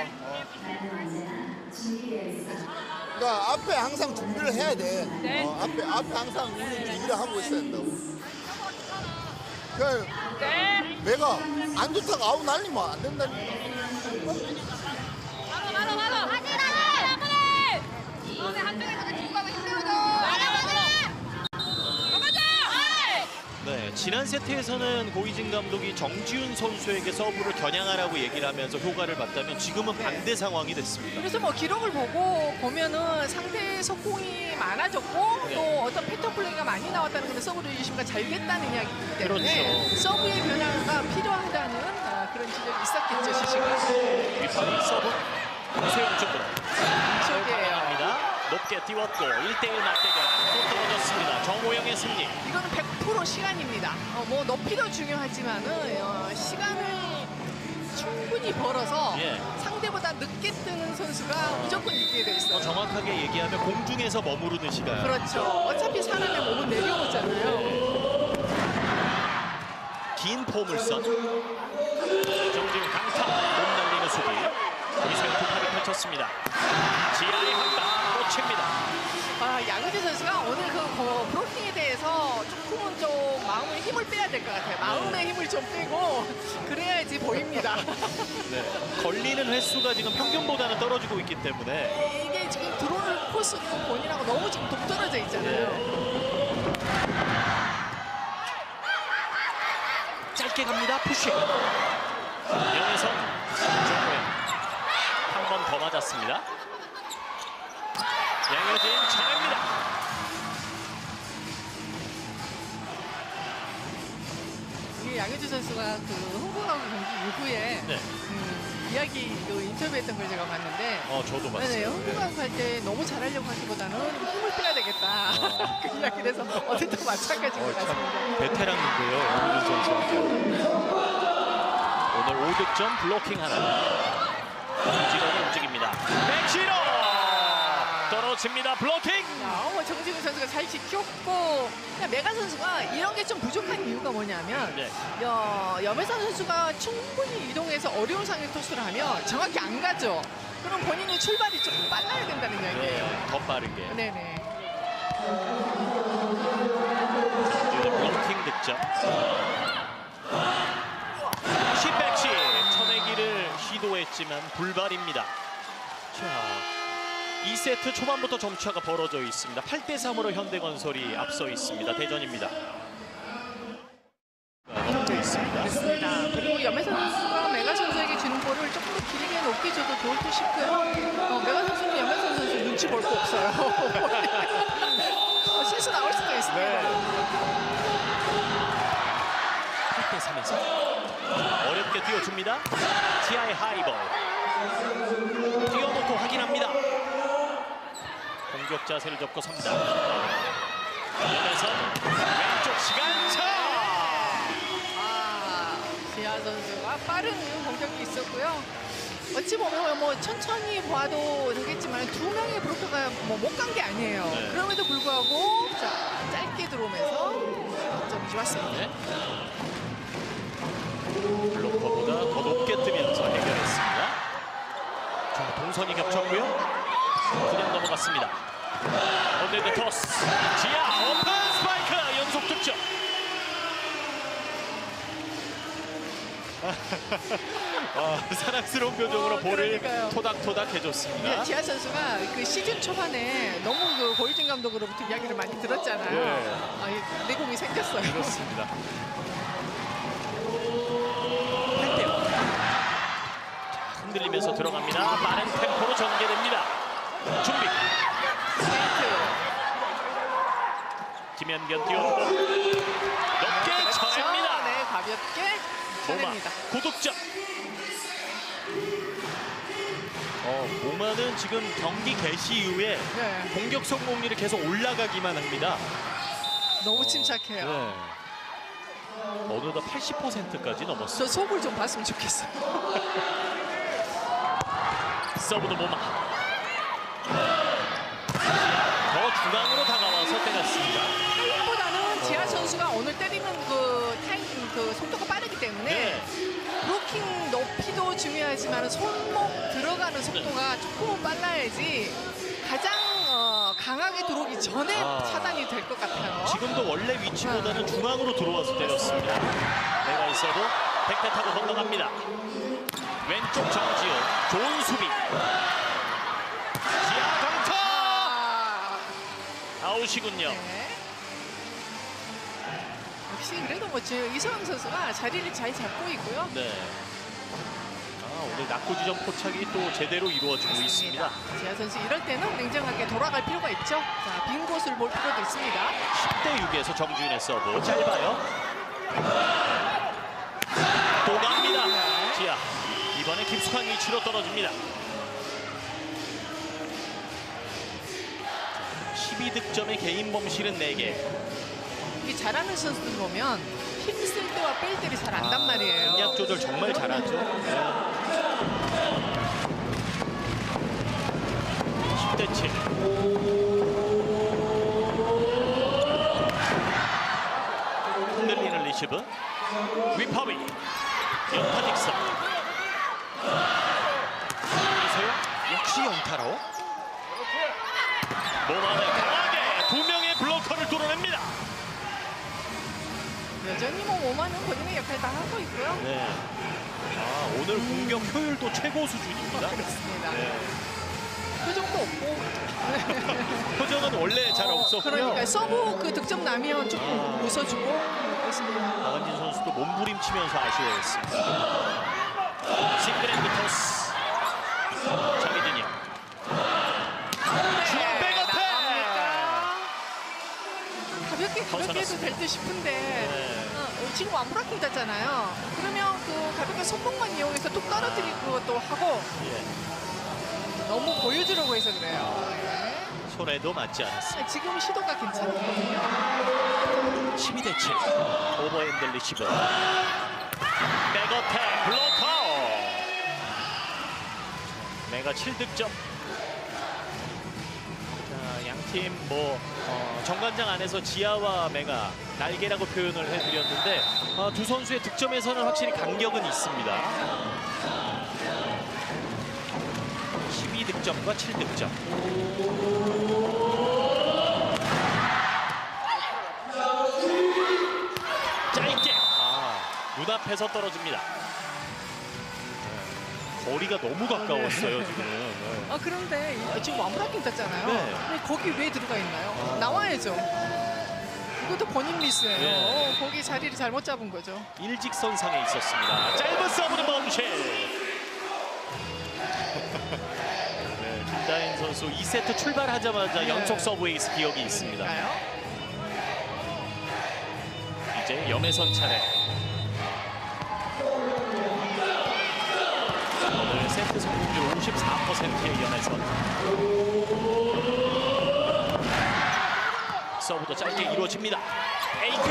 그러니까 앞에 항상 준비를 해야 돼. 네. 앞에 항상 우리 준비를 하고 있어야 된다고. 그러니까 네. 내가 안 좋다고 아웃 날리면 안 된다니까. 맞아. 그래. 너네 한쪽에서 주고 가면 힘들어져. 맞아. 네, 지난 세트에서는 고이진 감독이 정지훈 선수에게 서브를 겨냥하라고 얘기를 하면서 효과를 봤다면 지금은 반대 상황이 됐습니다. 그래서 뭐 기록을 보면은 상대 속공이 많아졌고 네. 또 어떤 패턴 플레이가 많이 나왔다는 건데 서브 리시브가 잘 됐다는 이야기이기 때문에 그렇죠. 서브의 변화가 필요하다는 그런 지적이 있었겠죠, 시시가. 위파리 서브 이세영 쪽으로 저기에요. 합니다. 높게 띄웠고 1대1 맞대결 또 떨어졌습니다. 정호영의 승리. 이거는 100% 시간입니다. 뭐 높이도 중요하지만은 시간을 충분히 벌어서 예. 상대보다 늦게 뜨는 선수가 무조건 이기게 돼 더 있어요. 정확하게 얘기하면 공중에서 머무르는 시간. 그렇죠. 어차피 사람의 몸은 내려오잖아요. 긴 포물선. 정지훈 강타 못 날리는 수비. 이세영 투파를 펼쳤습니다. 지하의 한방 놓칩니다. 양은지 선수가 오늘 그 브로킹에 대해서 조금은 좀 마음의 힘을 빼야 될 것 같아요. 마음의 힘을 좀 빼고 그래야지 보입니다. 네. 걸리는 횟수가 지금 평균보다는 떨어지고 있기 때문에 이게 지금 들어오는 코스도 본인하고 너무 지금 동떨어져 있잖아요. 짧게 갑니다. 푸시. 연혜선 한 번 더 맞았습니다. 양효진 잘합니다. 이게 양효진 선수가 그 홍콩하고 경기 이후에 네. 이야기 그 인터뷰했던 걸 제가 봤는데 저도 네네, 봤어요. 홍콩하고 할 때 너무 잘하려고 하기보다는 힘을 빼야 되겠다. 그 이야기를 해서 어쨌든 마찬가지인 것 같습니다. 베테랑인데요, 양효진 선수한테. 오늘 5득점 블로킹 하나. 정지훈이 움직입니다. 백시로 떨어집니다. 블로킹. 뭐 정지훈 선수가 잘 지켰고 그냥 메가 선수가 이런 게 좀 부족한 이유가 뭐냐면 네. 염혜선 선수가 충분히 이동해서 어려운 상황 토스를 하면 정확히 안 가죠. 그럼 본인의 출발이 좀 빨라야 된다는 이야기예요. 네, 더 빠르게. 네네. 정지훈 블로킹 득점. 다시 백시 쳐내기를 시도했지만 불발입니다. 자. 2세트 초반부터 점수차가 벌어져 있습니다. 8대3으로 현대건설이 앞서 있습니다. 대전입니다. 넘고 있습니다. 그렇습니다. 그리고 염혜선 선수가 메가 선수에게 주는 볼을 조금 더 길게 높게 줘도 좋을 듯 싶고요. 메가 선수는 염혜선 선수 눈치 볼 거 없어요. 실수 나올 수도 있습니다. 8대3에서 어렵게 띄워줍니다. 지하의 하이볼. 띄워놓고 확인합니다. 공격 자세를 잡고 섭니다. 연에서 왼쪽 시간차. 지하 선수가 빠른 공격이 있었고요. 어찌 보면 뭐 천천히 봐도 되겠지만 두 명의 브로커가 뭐 못 간 게 아니에요. 네. 그럼에도 불구하고 자, 짧게 들어오면서 득점이 좋았습니다. 네. 블로커보다 더 높게 뜨면서 해결했습니다. 자, 동선이 겹쳤고요. 그냥 넘어갔습니다. 언데드 토스. 지아 오픈 스파이크 연속 득점. 사랑스러운 표정으로 볼을 그러니까요. 토닥토닥 해줬습니다. 네, 지아 선수가 그 시즌 초반에 너무 그 고일준 감독으로부터 이야기를 많이 들었잖아요. 네. 내공이 생겼어요. 그렇습니다. 8대0. 흔들리면서 들어갑니다. 빠른 템포로 전개됩니다. 준비. 김현견 뛰어들어 높게 쳐냅니다. 네, 가볍게 쳐냅니다. 고득점. 모마는 지금 경기 개시 이후에 네, 공격 성공률이 계속 올라가기만 합니다. 너무 침착해요. 네. 어느덧 80%까지 넘었어요. 저 속을 좀 봤으면 좋겠어요. 서브도 모마. 더 중앙으로 다가와서 때렸습니다. 타임보다는 지아 선수가 오늘 때리는 그 타임 그 속도가 빠르기 때문에 네. 브로킹 높이도 중요하지만 손목 들어가는 속도가 조금은 빨라야지 가장 강하게 들어오기 전에 차단이 될 것 같아요. 지금도 원래 위치보다는 중앙으로 들어와서 때렸습니다. 내가 있어도 백대 타고 건너갑니다. 왼쪽 정지훈 좋은 수비. 지하 강타 아웃이군요. 네. 역시 그래도 뭐 이성영 선수가 자리를 잘 잡고 있고요. 네. 오늘 낙구지점 포착이 또 제대로 이루어지고 있습니다. 지아 선수 이럴 때는 냉정하게 돌아갈 필요가 있죠. 자, 빈 곳을 볼 필요도 있습니다. 10대 6에서 정지훈의 서브 짧아요. 또 갑니다. 지아 이번에 깊숙한 위치로 떨어집니다. 12득점의 개인 범실은 4개. 이게 잘하는 선수들 보면 힘쓸 때와 뺄 때를 잘 안단 말이에요. 공략 조절 정말 잘하죠. 10대 7. 흔들리는 리시브. 위파비. 연타 딕선. 이소영 역시 연타로. 모마는 강하게 2명의 블로커를 뚫어냅니다. 여전히 뭐 오만은 본인의 역할 다 하고 있고요. 네. 오늘 공격 효율도 최고 수준입니다. 그렇습니다. 네. 표정도 없고. 표정은 원래 잘 없었고요. 그러니까 서브 그 득점 나면 조금 웃어주고 그렇습니다. 박은진 선수도 몸부림치면서 아쉬워했습니다. 싱글핸드 토스. 장희진이. 중앙 백어택! 가볍게 해도 벗어났습니다. 될 듯 싶은데 네. 지금 완브라킹 땄잖아요. 그러면 그 가볍게 손목만 이용해서 뚝 떨어뜨리고 또 하고 예. 너무 보여주려고 해서 그래요. 손에도 맞지 않았습니다. 지금 시도가 괜찮거든요. 12대 7. 오버핸드 리시브. 백어택 블로커. 메가 7득점. 양팀 정관장 안에서 지아와 메가 날개라고 표현을 해드렸는데 두 선수의 득점에서는 확실히 간격은 있습니다. 12득점과 7득점. 짧게 눈앞에서 떨어집니다. 거리가 너무 가까웠어요 지금. 그런데 지금 완브라킹 땄잖아요. 네. 근데 거기 왜 들어가 있나요? 나와야죠. 이것도 본인 미스예요. 네. 거기 자리를 잘못 잡은 거죠. 일직선상에 있었습니다. 짧은 서브는 멈칫. 네, 김다인 선수 2세트 출발하자마자 네. 연속 서브 에이스 기억이 있습니다. 그러니까요. 이제 염혜선 차례. 오늘 세트 성공률 54%의 염혜선. 서브도 짧게 이루어집니다. 에이크.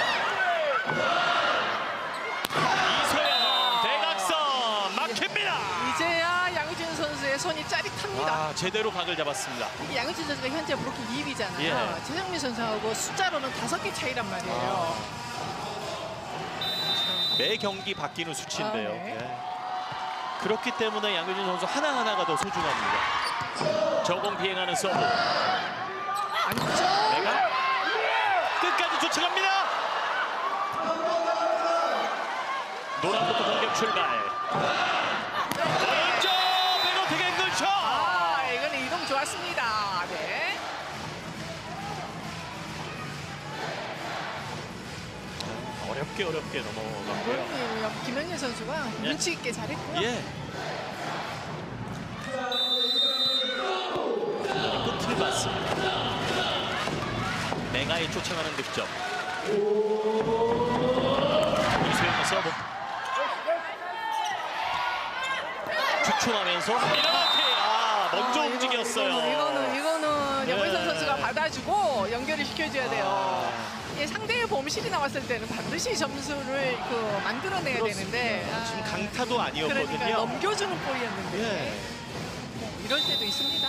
이소영 대각선 막힙니다. 이제야 양효진 선수의 손이 짜릿합니다. 제대로 각을 잡았습니다. 양효진 선수가 현재 브로킹 2위잖아요. 예. 최정민 선수하고 숫자로는 5개 차이란 말이에요. 매 경기 바뀌는 수치인데요. 네. 예. 그렇기 때문에 양효진 선수 하나하나가 더 소중합니다. 저공 비행하는 서브. 안쪽. 메가 끝까지 쫓아갑니다. 노란부터 공격 출발. 오른쪽 백어택 앵글샷. 이거는 이동 좋았습니다. 네. 어렵게 넘어갔고요. 이거는 김현재 선수가 눈치 있게 잘했고요. 예. 끝을 봤습니다. 메가에 쫓아가는 득점. 이수영의 서브. 주춤하면서 이렇게 먼저 움직였어요. 이거는 예. 양호선 선수가 받아주고 연결을 시켜줘야 돼요. 이게 상대의 범실이 나왔을 때는 반드시 점수를 만들어내야 되는데 지금 강타도 아니었거든요. 그러니까 넘겨주는 볼이었는데 예. 이럴 때도 있습니다.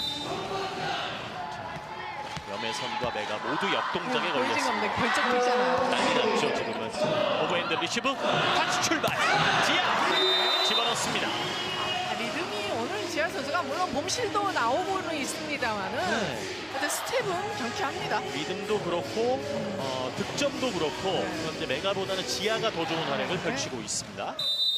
염혜선과 메가 모두 역동작에 보이지가 걸렸습니다. 없는데 결정도 있잖아요. 난리 났죠 지금은. 오버핸드 리시브 다시 출발. 지아 집어넣습니다. 리듬이 오늘 지아 선수가 물론 몸실도 나오고는 있습니다만은 스텝은 경쾌합니다. 리듬도 그렇고 득점도 그렇고 그런데 메가보다는 지아가 더 좋은 활약을 펼치고 있습니다.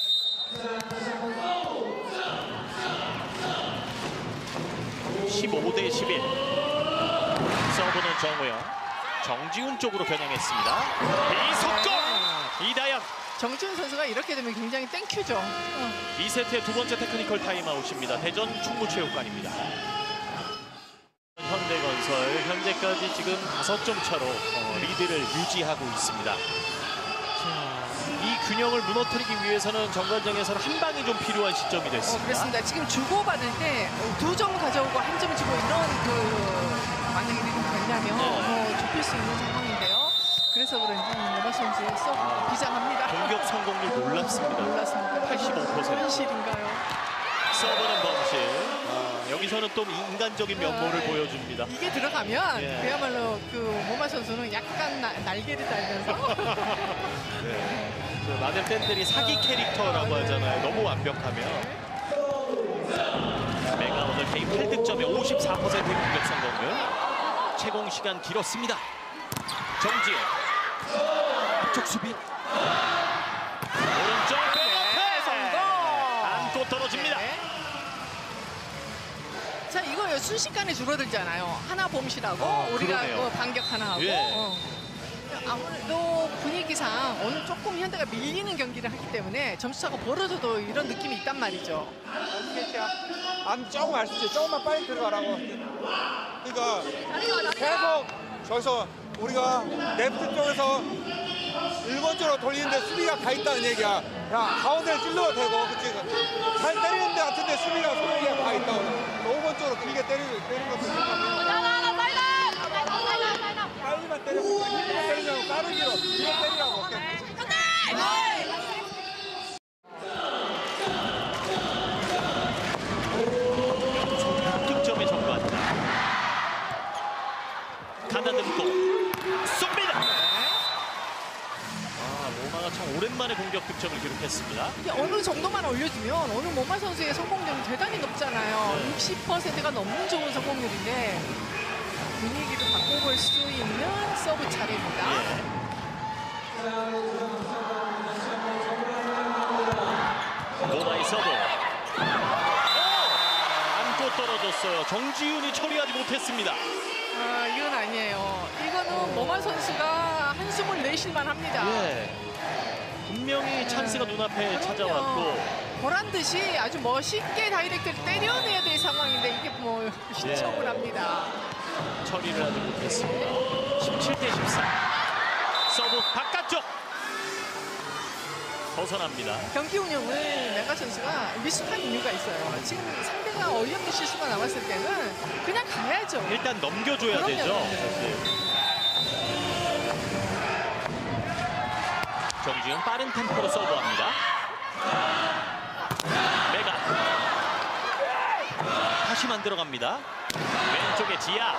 (15대 11) 서브는 정우영, 정지훈 쪽으로 겨냥했습니다. 이석권, 이다영. 정지훈 선수가 이렇게 되면 굉장히 땡큐죠. 2세트의 두 번째 테크니컬 타임아웃입니다. 대전 충무체육관입니다. 현대건설 현재까지 지금 5점 차로 리드를 유지하고 있습니다. 이 균형을 무너뜨리기 위해서는 정관장에서는 한 방이 좀 필요한 시점이 됐습니다. 그렇습니다. 지금 주고받을 때 2점 가져오고 1점 주고 이런 만약에 된다면 좁힐 수 있는 상황인데요. 그래서 그런지 노마 선수의 서브 비장합니다. 공격 성공률 놀랍습니다. 놀랐습니다. 85%. 현실인가요? 서브는 범실. 여기서는 또 인간적인 면모를 보여줍니다. 이게 들어가면 예. 그야말로 모마 선수는 약간 날개를 달면서 많은 팬들이 사기 캐릭터라고 하잖아요. 너무 완벽하면. 메가 오늘 개인 8득점에 54%의 공격 성공률. 채공 시간 길었습니다. 정지혜. 앞쪽 수비. 오른쪽 백어택. 안고 떨어집니다. 네. 자, 이거 순식간에 줄어들잖아요. 하나 범실하고 우리가 그러네요. 반격 하나 하고. 예. 아무래도 분위기상 오늘 조금 현대가 밀리는 경기를 하기 때문에 점수차가 벌어져도 이런 느낌이 있단 말이죠. 안 조금 할 수 있지. 조금만 빨리 들어가라고. 그러니까 계속 저기서 우리가 레프트 쪽에서 1번 쪽으로 돌리는데 수비가 가 있다는 얘기야. 야, 가운데를 찔러도 되고, 그치? 잘 때리는 데 같은데 수비가 가 있다고. 5번 쪽으로 길게 때리는 것도 빨리만 때려. 힘으로 때리냐고, 다른 길로 때리라고. 득점에 성공합니다. 가다듬고 쏩니다. 로마가 참 오랜만에 공격 득점을 기록했습니다. 이게 어느 정도만 올려주면 오늘 모마 선수의 성공률이 대단히 높잖아요. 60%가 넘는 좋은 성공률인데 분위기를 바꿔볼 수 있는 서브 차례입니다. 로마의 서브. 안고 떨어졌어요. 정지훈이 처리하지 못했습니다. 이건 아니에요. 이거는 모마 선수가 한숨을 내쉴만 합니다. 분명히 찬스가 눈앞에 찾아왔고 보란 듯이 아주 멋있게 다이렉트를 때려내야 될 상황인데 이게 실점을 합니다. 처리를 하지 못했습니다. 17대 14. 서브 바깥쪽 벗어납니다. 경기 운영을 메가 선수가 미숙한 이유가 있어요. 지금 상대가 어이없는 실수가 나왔을 때는 그냥 가야죠. 일단 넘겨줘야 그럼요. 되죠. 정지훈 빠른 템포로 서브합니다. 메가 다시 만들어갑니다. 왼쪽에 지아.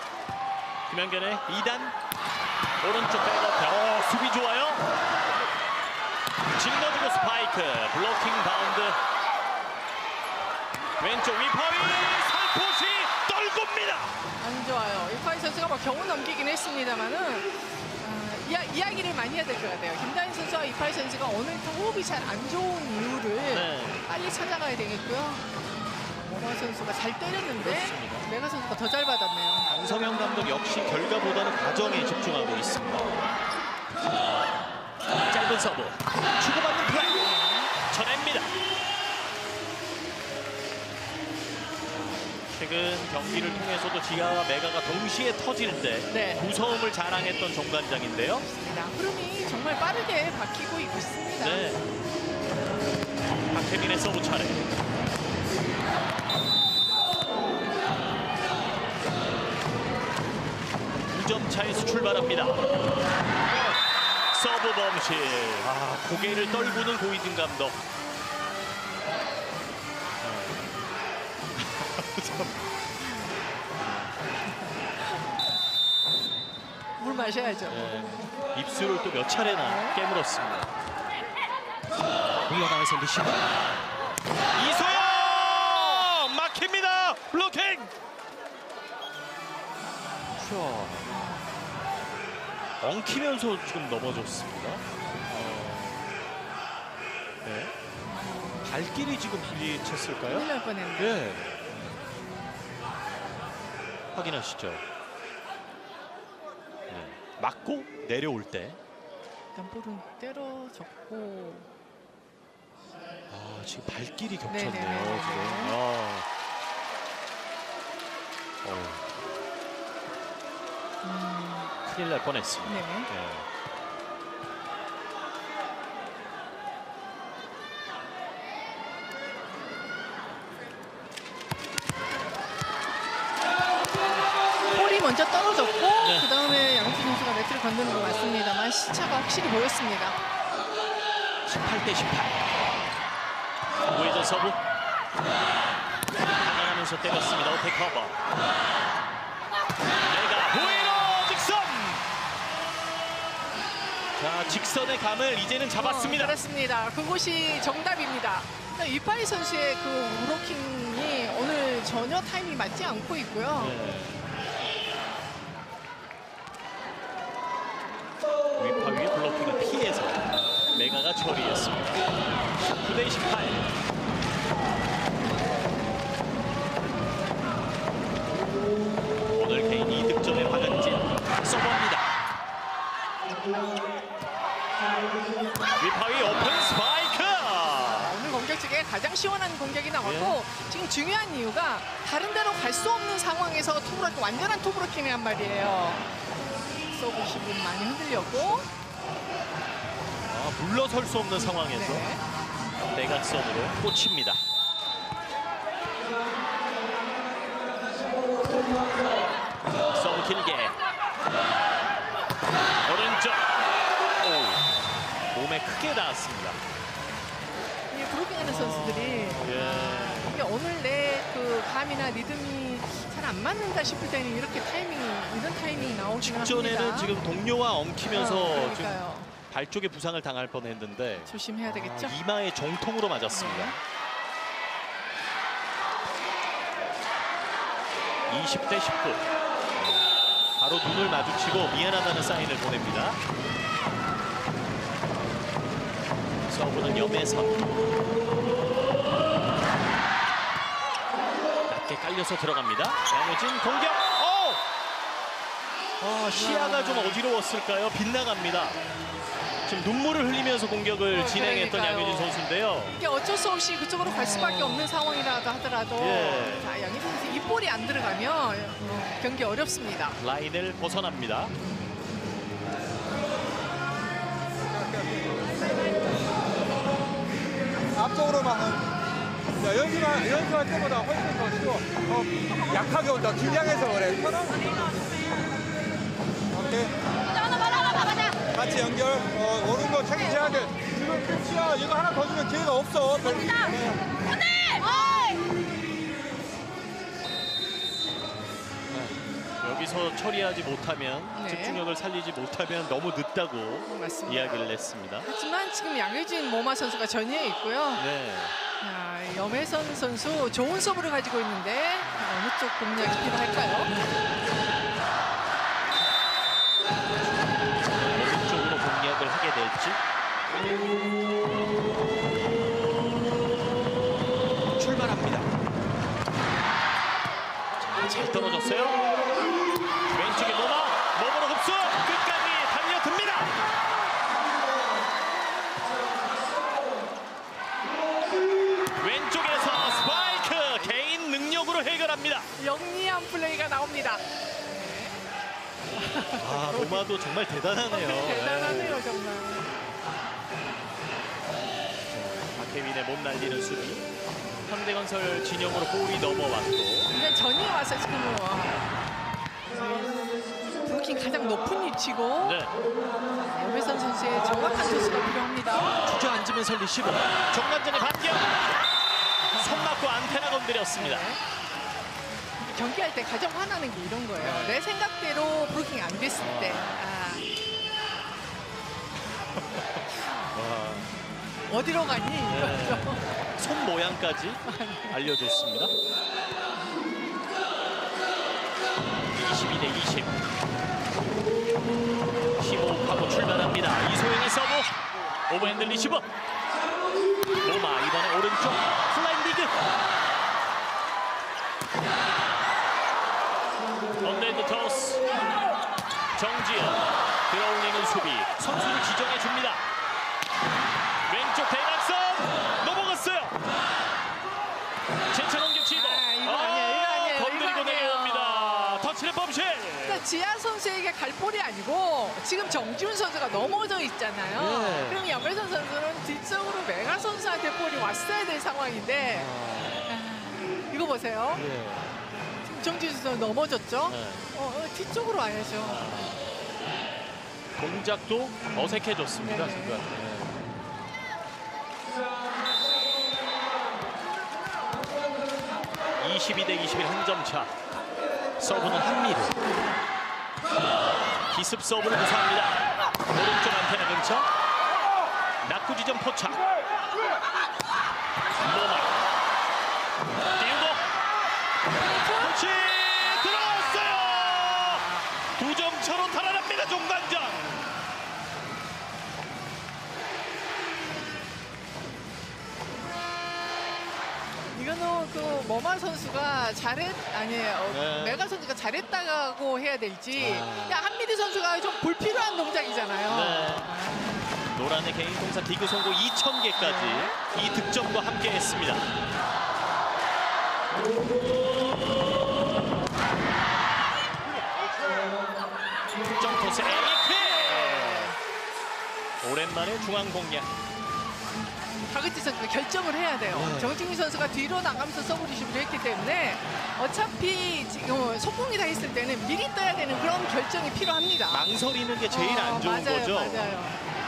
김현견의 2단 오른쪽 백업. 수비 좋아요. 짊어지고 스파이크, 블로킹 바운드. 왼쪽 위파위 살포시 떨굽니다. 안 좋아요. 이파이 선수가 뭐 경우 넘기긴 했습니다만은 이야기를 많이 해야 될 것 같아요. 김다인 선수와 이파이 선수가 오늘부터 호흡이 잘 안 좋은 이유를 네. 빨리 찾아가야 되겠고요. 모마 선수가 잘 때렸는데 그렇습니다. 메가 선수가 더 잘 받았네요. 강성현 감독 역시 결과보다는 과정에 집중하고 있습니다. 짧은 서브, 주고받는 플레이, 쳐냅니다. 최근 경기를 통해서도 지아와 메가가 동시에 터질 때 네. 무서움을 자랑했던 정관장인데요. 흐름이 정말 빠르게 바뀌고 있습니다. 네. 박혜민의 서브 차례. 두 점 차에서 출발합니다. 서브 범실. 고개를 떨구는 고이진 감독. 물 마셔야죠. 네. 입술을 또 몇 차례나 깨물었습니다. 올라가면서 리시브. 이소영 막힙니다. 블로킹. 엉키면서 지금 넘어졌습니다. 네. 발길이 지금 부딪혔을까요? 큰일 날 뻔했는데. 네. 확인하시죠. 네. 맞고 내려올 때. 일단 볼은 때려졌고 지금 발길이 겹쳤네요. 네네네네. 지금. 큰일 날 뻔했습니다. 네. 네. 볼이 먼저 떨어졌고 네. 그 다음에 양현종 선수가 네트를 건드는 것 같습니다만 시차가 확실히 보였습니다. 18대 18. 우회전 서브. 당황하면서 때렸습니다. 오페 커버. 내가 후위로 직선. 자, 직선의 감을 이제는 잡았습니다. 그렇습니다. 그곳이 정답입니다. 이파이 선수의 그 브로킹이 오늘 전혀 타이밍이 맞지 않고 있고요. 네. 위파위의 블로킹을 피해서 메가가 처리했습니다. 19대 18. 오늘 개인 2득점의 박은진 서브입니다. 위파위 오픈 스파이크. 오늘 공격 중에 가장 시원한 공격이 나왔고 지금 중요한 이유가 다른 데로 갈 수 없는 상황에서 투브로킹, 완전한 투브로킹이란 말이에요. 서브 시분 많이 흔들렸고 물러설 수 없는 상황에서 네. 대각선으로 꽂힙니다. 서브 길게. 오른쪽. 몸에 크게 닿았습니다. 이 브로킹하는 선수들이 이게 오늘 내 그 감이나 리듬이 잘 안 맞는다 싶을 때는 이렇게 이런 타이밍이 나오긴 합니다. 직전에는 지금 동료와 엉키면서 지금 그러니까요. 발 쪽에 부상을 당할 뻔했는데 조심해야 되겠죠? 이마에 정통으로 맞았습니다. 20대 19. 바로 눈을 마주치고 미안하다는 사인을 보냅니다. 서브는 염혜선. 낮게 깔려서 들어갑니다. 양효진 공격. 시야가 좀 어지러웠을까요? 빗나갑니다. 지금 눈물을 흘리면서 공격을 진행했던 그러니까요. 양효진 선수인데요. 이게 어쩔 수 없이 그쪽으로 갈 수밖에 없는 상황이라도 하더라도 예. 자, 양희선 선수 이 볼이 안 들어가면 경기 어렵습니다. 라인을 벗어납니다. 앞쪽으로만 연습할 때보다 훨씬 더 쉬워. 약하게 온다. 긴장해서 그래. 오케이. 맞아. 같이 연결. 오는 거 책임져야 돼. 지금 끝이야. 이거 하나 더 주면 기회가 없어. 여기서 처리하지 못하면 네. 집중력을 살리지 못하면 너무 늦다고 맞습니다. 이야기를 했습니다. 하지만 지금 양효진 모마 선수가 전위에 있고요. 네. 자, 염혜선 선수 좋은 서브를 가지고 있는데 어느 쪽 공략이 필요할까요? 어느 쪽으로 공략을 하게 될지. 출발합니다. 잘 떨어졌어요. 왼쪽에 몸으로 흡수 끝까지 달려듭니다. 왼쪽에서 스파이크 개인 능력으로 해결합니다. 영리한 플레이가 나옵니다. 아, 로마도 정말 대단하네요. 대단하네요 정말. 박혜민의 못 날리는 수비. 현대건설 진영으로 볼이 넘어왔고. 그냥 전위에 와서 지금 브루킹 가장 높은 위치고 네. 염혜선 선수의 정확한 토스가 필요합니다. 주저앉으면서 리시브. 정관장의 반격. 손 맞고 안테나 건드렸습니다. 경기할 때 가장 화나는 게 이런 거예요. 내 생각대로 브루킹이 안 됐을 때. 어디로 가니? 이거죠. 손 모양까지 알려줬습니다. 22대 20. 15하고 출발합니다. 이소영의 서브. 오버핸드 리시브. 로마 이번에 오른쪽 플라잉 리그. 언더핸드 토스. 정지현 들어올리는 수비. 선수를 지정해 줍니다. 왼쪽 대각선 넘어갔어요. 제차 공격 시도. 이거 아니에요. 건드리고 내려옵니다. 터치는 범실. 그러니까 지하 선수에게 갈 볼이 아니고 지금 정지훈 선수가 넘어져 있잖아요. 네. 그럼 염혜선 선수는 뒤쪽으로 메가 선수한테 볼이 왔어야 될 상황인데 이거 보세요. 지금 정지훈 선수 넘어졌죠? 네. 뒤쪽으로 와야죠. 동작도 어색해졌습니다. 네. 순간. 22대 21 한 점 차. 서브는 한미루. 기습 서브를 구사합니다. 오른쪽 안테나 근처. 낙구 지점 포착. 로마. 띄우고. 터치 들어왔어요. 2점 차로 달아납니다. 종관장. 이거는 그 머마 선수가 아니에요. 네. 메가 선수가 잘했다고 해야 될지. 야, 한미리 선수가 좀 불필요한 동작이잖아요. 네. 노란의 개인 통산 디그 성공 2,000개까지 이 득점과 함께했습니다. 득점 토스 에이크. 오랜만에 중앙 공략. 박은지 선수가 결정을 해야 돼요. 정진희 선수가 뒤로 나가면서 서브 리시브를 했기 때문에 어차피 지금 속공이 다 있을 때는 미리 떠야 되는 그런 결정이 필요합니다. 망설이는 게 제일 안 좋은 맞아요, 거죠. 맞아요.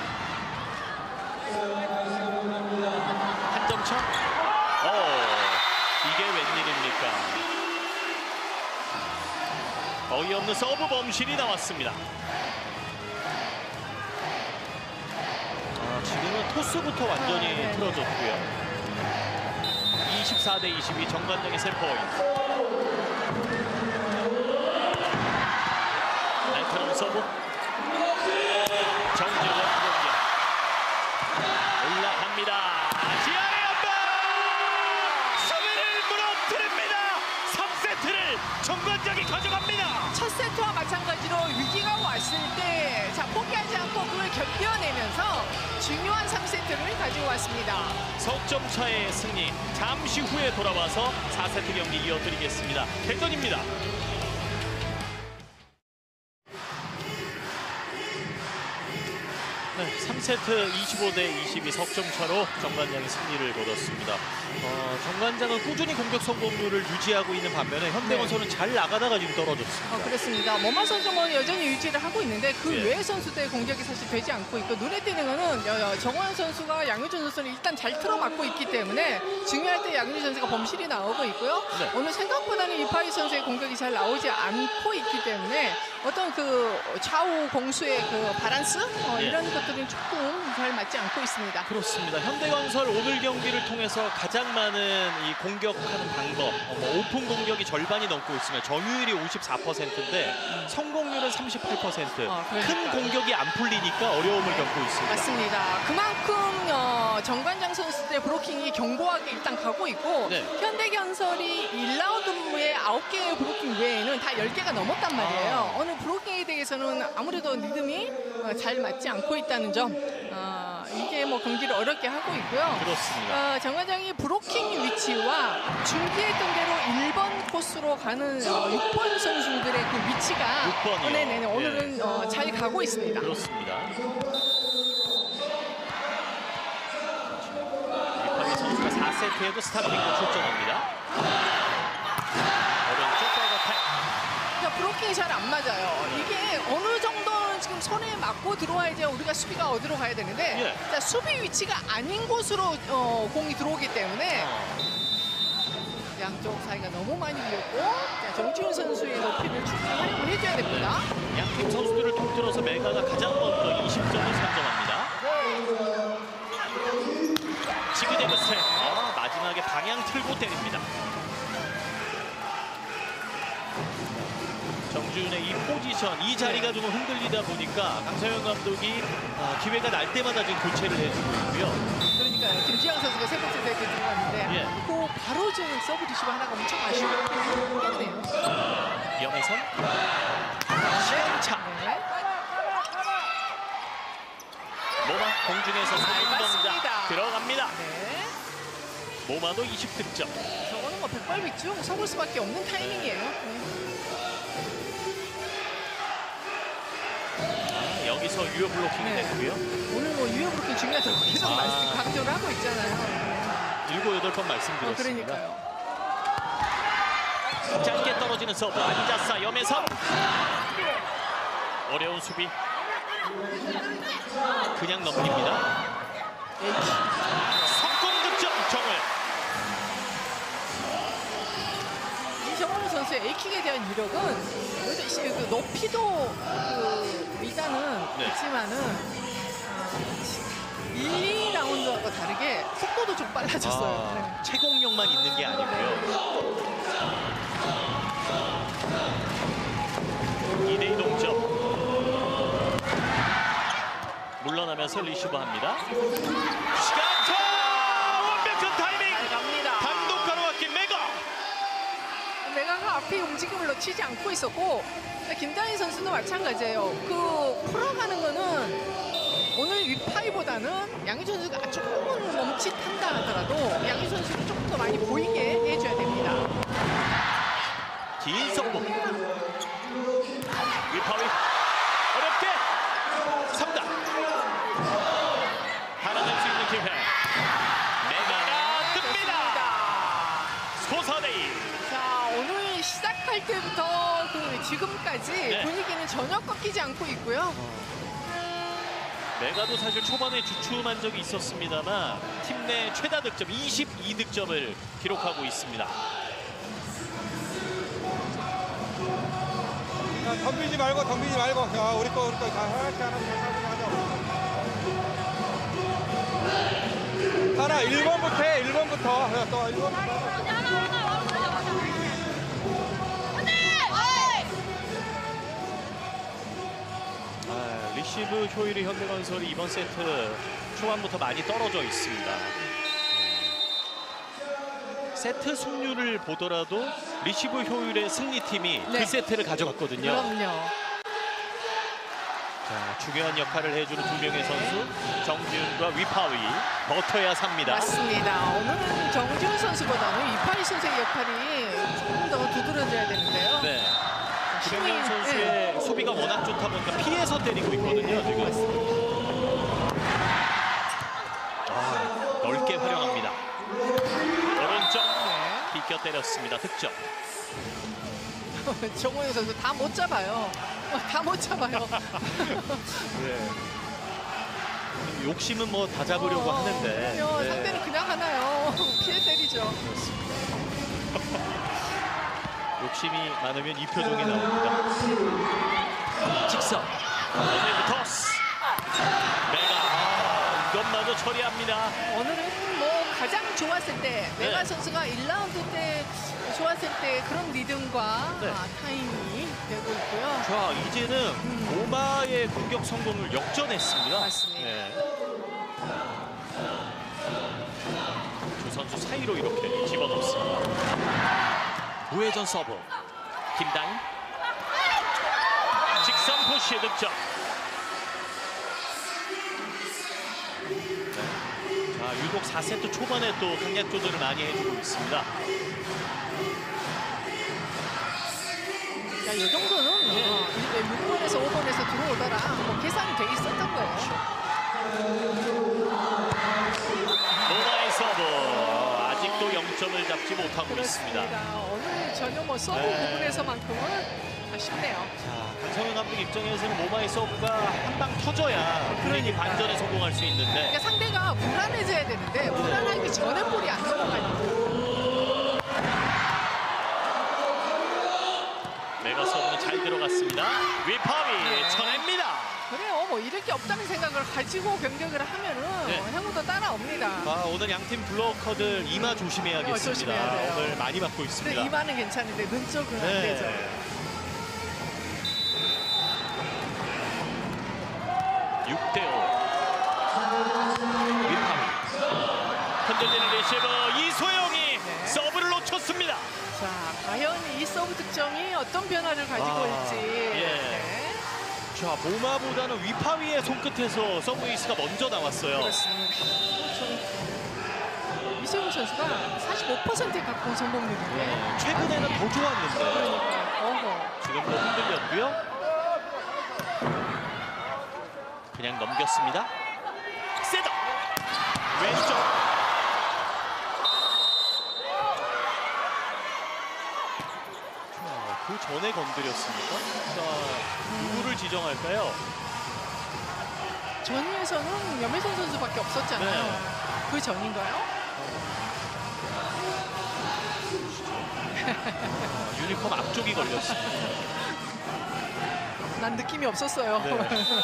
한 점 차. 이게 웬일입니까? 어이없는 서브 범실이 나왔습니다. 지금은 토스부터 완전히 틀어졌고요. 24대 22 정관장의 3포인트. 날카로운 서브. 정지원 공격. 올라갑니다. 지하의 연방! 수비를 무너뜨립니다. 3세트를 정관장이 가져갑니다. 첫 세트와 마찬가지로 위기가 왔을 때 자, 포기하지 않고 그걸 견뎌내면서 중요한 3세트를 가지고 왔습니다. 석점 차의 승리. 잠시 후에 돌아와서 4세트 경기 이어드리겠습니다. 대전입니다. 네, 3세트 1세트 25대 22 석점 차로 정관장이 승리를 거뒀습니다. 정관장은 꾸준히 공격 성공률을 유지하고 있는 반면에 현대건설은 잘 나가다가 지금 떨어졌습니다. 그렇습니다. 머마 선수는 여전히 유지를 하고 있는데 그 예. 외의 선수들의 공격이 사실 되지 않고 있고 눈에 띄는 거는 정원 선수가 양효준 선수는 일단 잘 틀어막고 있기 때문에 중요할 때 양효준 선수가 범실이 나오고 있고요. 네. 오늘 생각보다는 이파이 선수의 공격이 잘 나오지 않고 있기 때문에 어떤 그 좌우 공수의 그 밸런스 예. 이런 것들은 조금 잘 맞지 않고 있습니다. 그렇습니다. 현대건설 오늘 경기를 통해서 가장 많은 이 공격하는 방법, 오픈 공격이 절반이 넘고 있으면 점유율이 54%인데 성공률은 38%. 그러니까요. 큰 공격이 안 풀리니까 어려움을 겪고 있습니다. 맞습니다. 그만큼 정관장 선수들의 브로킹이 견고하게 일단 가고 있고 네. 현대건설이 1라운드에 9개의 브로킹 외에는 다 10개가 넘었단 말이에요. 어느 브로킹에 대해서는 아무래도 리듬이 잘 맞지 않고 있다는 점. 이게 뭐 경기를 어렵게 하고 있고요. 그렇습니다. 정관장이 브로킹 위치와 준비했던 대로 1번 코스로 가는 6번 선수들의 그 위치가 6번이요. 네네네. 오늘은 잘 가고 있습니다. 그렇습니다. 이파이 선수가 4세트에도 스타팅으로 출전합니다. 오른쪽 백어택. 그러니까 브로킹이 잘 안 맞아요. 이게 어느 정도는 지금 손에 맞고 들어와야지 우리가 수비가 어디로 가야 되는데 예. 자, 수비 위치가 아닌 곳으로 공이 들어오기 때문에 양쪽 사이가 너무 많이 비었고 자, 정지훈 선수의 높이를 충분히 활용을 해줘야 됩니다. 양팀 선수들을 통틀어서 메가가 가장 먼저 20점을 선점합니다. 지그재그스텝. 마지막에 방향 틀고 때립니다. 정지훈의 이 포지션, 이 자리가 좀 흔들리다 보니까 강서영 감독이 기회가 날 때마다 지금 교체를 해주고 있고요. 그러니까요. 김지영 선수가 세 번째 세트 들어갔는데 예. 그 바로 좀 서브 리시브 하나가 엄청 아쉬웠네요. 염혜선 시간차. 네. 모마 공중에서 맞습니다. 손동작 들어갑니다. 네. 모마도 20득점. 저거는 뭐 백발백중 서볼 수밖에 없는 타이밍이에요. 네. 여기서 유효 블로킹이 네. 됐고요. 오늘 뭐 유효 브로킹 중요하다고 계속 강조를 하고 있잖아요. 7, 8번 말씀드렸습니다. 그러니까요. 짧게 떨어지는 서브 앉았어 염혜선. 어려운 수비. 그냥 넘깁니다. 석공 득점 정을. 이정훈 선수의 에이킥에 대한 위력은 그 높이도 일단은 네. 있지만은 1, 2라운드와 다르게 속도도 좀 빨라졌어요. 네. 채공력만 있는 게 아니고요. 2대2 동점. 물러나면서 리시브합니다. 시간차! 완벽한 타이밍! 잘 갑니다. 단독 가로막힌 메가! 메가가 앞에 움직임을 놓치지 않고 있었고 김다희 선수도 마찬가지예요. 그 풀어가는 거는 오늘 윗파이보다는 양희준 선수가 조금은 멈칫한다 하더라도 양희준 선수를 조금 더 많이 보이게 해줘야 됩니다. 긴 서브. 윗파위 어렵게 3단. 하나 낼 수 있는 기회. 메가가 뜹니다. 스코어 4대2. 자, 오늘 시작할 때부터 그 지금까지 네. 분위기는 전혀 꺾이지 않고 있고요. 메가도 사실 초반에 주춤한 적이 있었습니다만 팀 내 최다 득점 22득점을 기록하고 있습니다. 야, 덤비지 말고. 야, 우리 거 다 하나씩 하자. 하나 1번부터 해. 1번부터. 야, 또 1번부터. 리시브 효율이 현대건설이 이번 세트 초반부터 많이 떨어져 있습니다. 세트 승률을 보더라도 리시브 효율의 승리팀이 네. 그 세트를 가져갔거든요. 그럼요. 자, 중요한 역할을 해주는 두 명의 선수 정지훈과 위파위 버텨야 삽니다. 맞습니다. 오늘은 정지훈 선수보다는 이파리 선수의 역할이 조금 더 두드러져야 되는데요. 네. 김영현 선수의 네. 수비가 워낙 좋다 보니까 피해서 때리고 있거든요. 지금. 제껴 때렸습니다. 득점. 정우영 선수 다 못 잡아요. 다 못 잡아요. 욕심은 뭐 다 잡으려고 하는데. 그럼요. 네. 상대는 그냥 하나요. 피해 때리죠. 욕심이 많으면 이 표정이 나옵니다. 직선. 오늘부터 토스. 메가. 이것마저 처리합니다. 오늘은 뭐 가장 좋았을 때 메가 네. 선수가 1라운드 때 좋았을 때 그런 리듬과 네. 타임이 되고 있고요. 자, 이제는 모마의 공격 성공을 역전했습니다. 맞습니다. 네. 두 선수 사이로 이렇게 집어넣습니다. 우회전 서브. 김다인. 직선 푸시 득점. 자, 유독 4세트 초반에 또 강약 조절을 많이 해주고 있습니다. 이 정도는 6번에서 5번에서 들어오더라. 뭐 계산이 되게 있었던 거예요. 모마의 서브. 아직도 0점을 잡지 못하고 있습니다. 오늘 전혀 뭐 서브 네. 부분에서만큼은 아쉽네요. 자, 강성현 감독 입장에서는 모마의 서브가 한 방 터져야 분위기 반전에 성공할 수 있는데 그러니까 상대가 불안해져야 되는데 불안하기 전에 볼이 안 넘어가니까. 메가 서브는 잘 들어갔습니다. 위파위 네. 쳐냅니다. 그래요. 뭐 이럴 게 없다는 생각을 가지고 병력을 하면은 네. 행운도 따라옵니다. 아, 오늘 양팀 블로커들 이마 조심해야겠습니다. 조심해야 돼요. 오늘 많이 맞고 근데 있습니다. 이마는 괜찮은데 눈 쪽은 안 네. 되죠. 6대5. 위파위. 흔들리는 리시브 이소영이 네. 서브를 놓쳤습니다. 자, 과연 이 서브 득점이 어떤 변화를 가지고 올지. 예. 네. 자, 모마보다는 위파위의 손끝에서 서브 에이스가 먼저 나왔어요. 그렇습니다. 이소영 선수가 45%의 각공 성공률인데. 네, 최근에는 더 좋았는데 그러니까 지금도 흔들렸고요. 그냥 넘겼습니다. 세더 왼쪽. 그 전에 건드렸습니까? 자, 누구를 지정할까요? 전위에서는 염혜선 선수밖에 없었잖아요. 네. 그 전인가요? 유니폼 앞쪽이 걸렸습니다. 난 느낌이 없었어요. 네.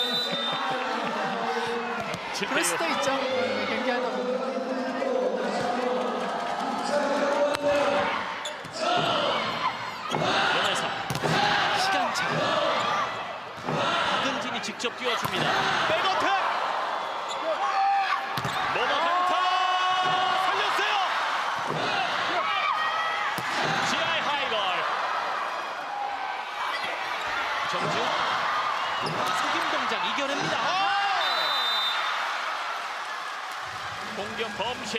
그럴 수도 있죠. 경기하다 보면. 연에서 시간차. 박은진이 직접 뛰어줍니다. 백어택! 모마센터! 살렸어요! 지하의 하이걸. 정지훈. 속임 동작 이겨냅니다. 공격 범실.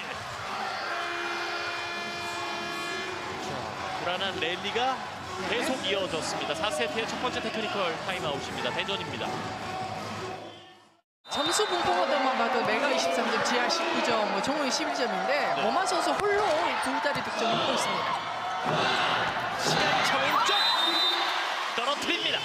불안한 랠리가 계속 이어졌습니다. 4세트의 첫 번째 테크니컬 타임아웃입니다. 대전입니다. 점수 분포만 봐도 메가 23점, 지하 19점, 뭐 종훈이 11점인데 모마 선수 홀로 두 자리 득점을 하고 있습니다. 시간차 왼쪽 떨어뜨립니다.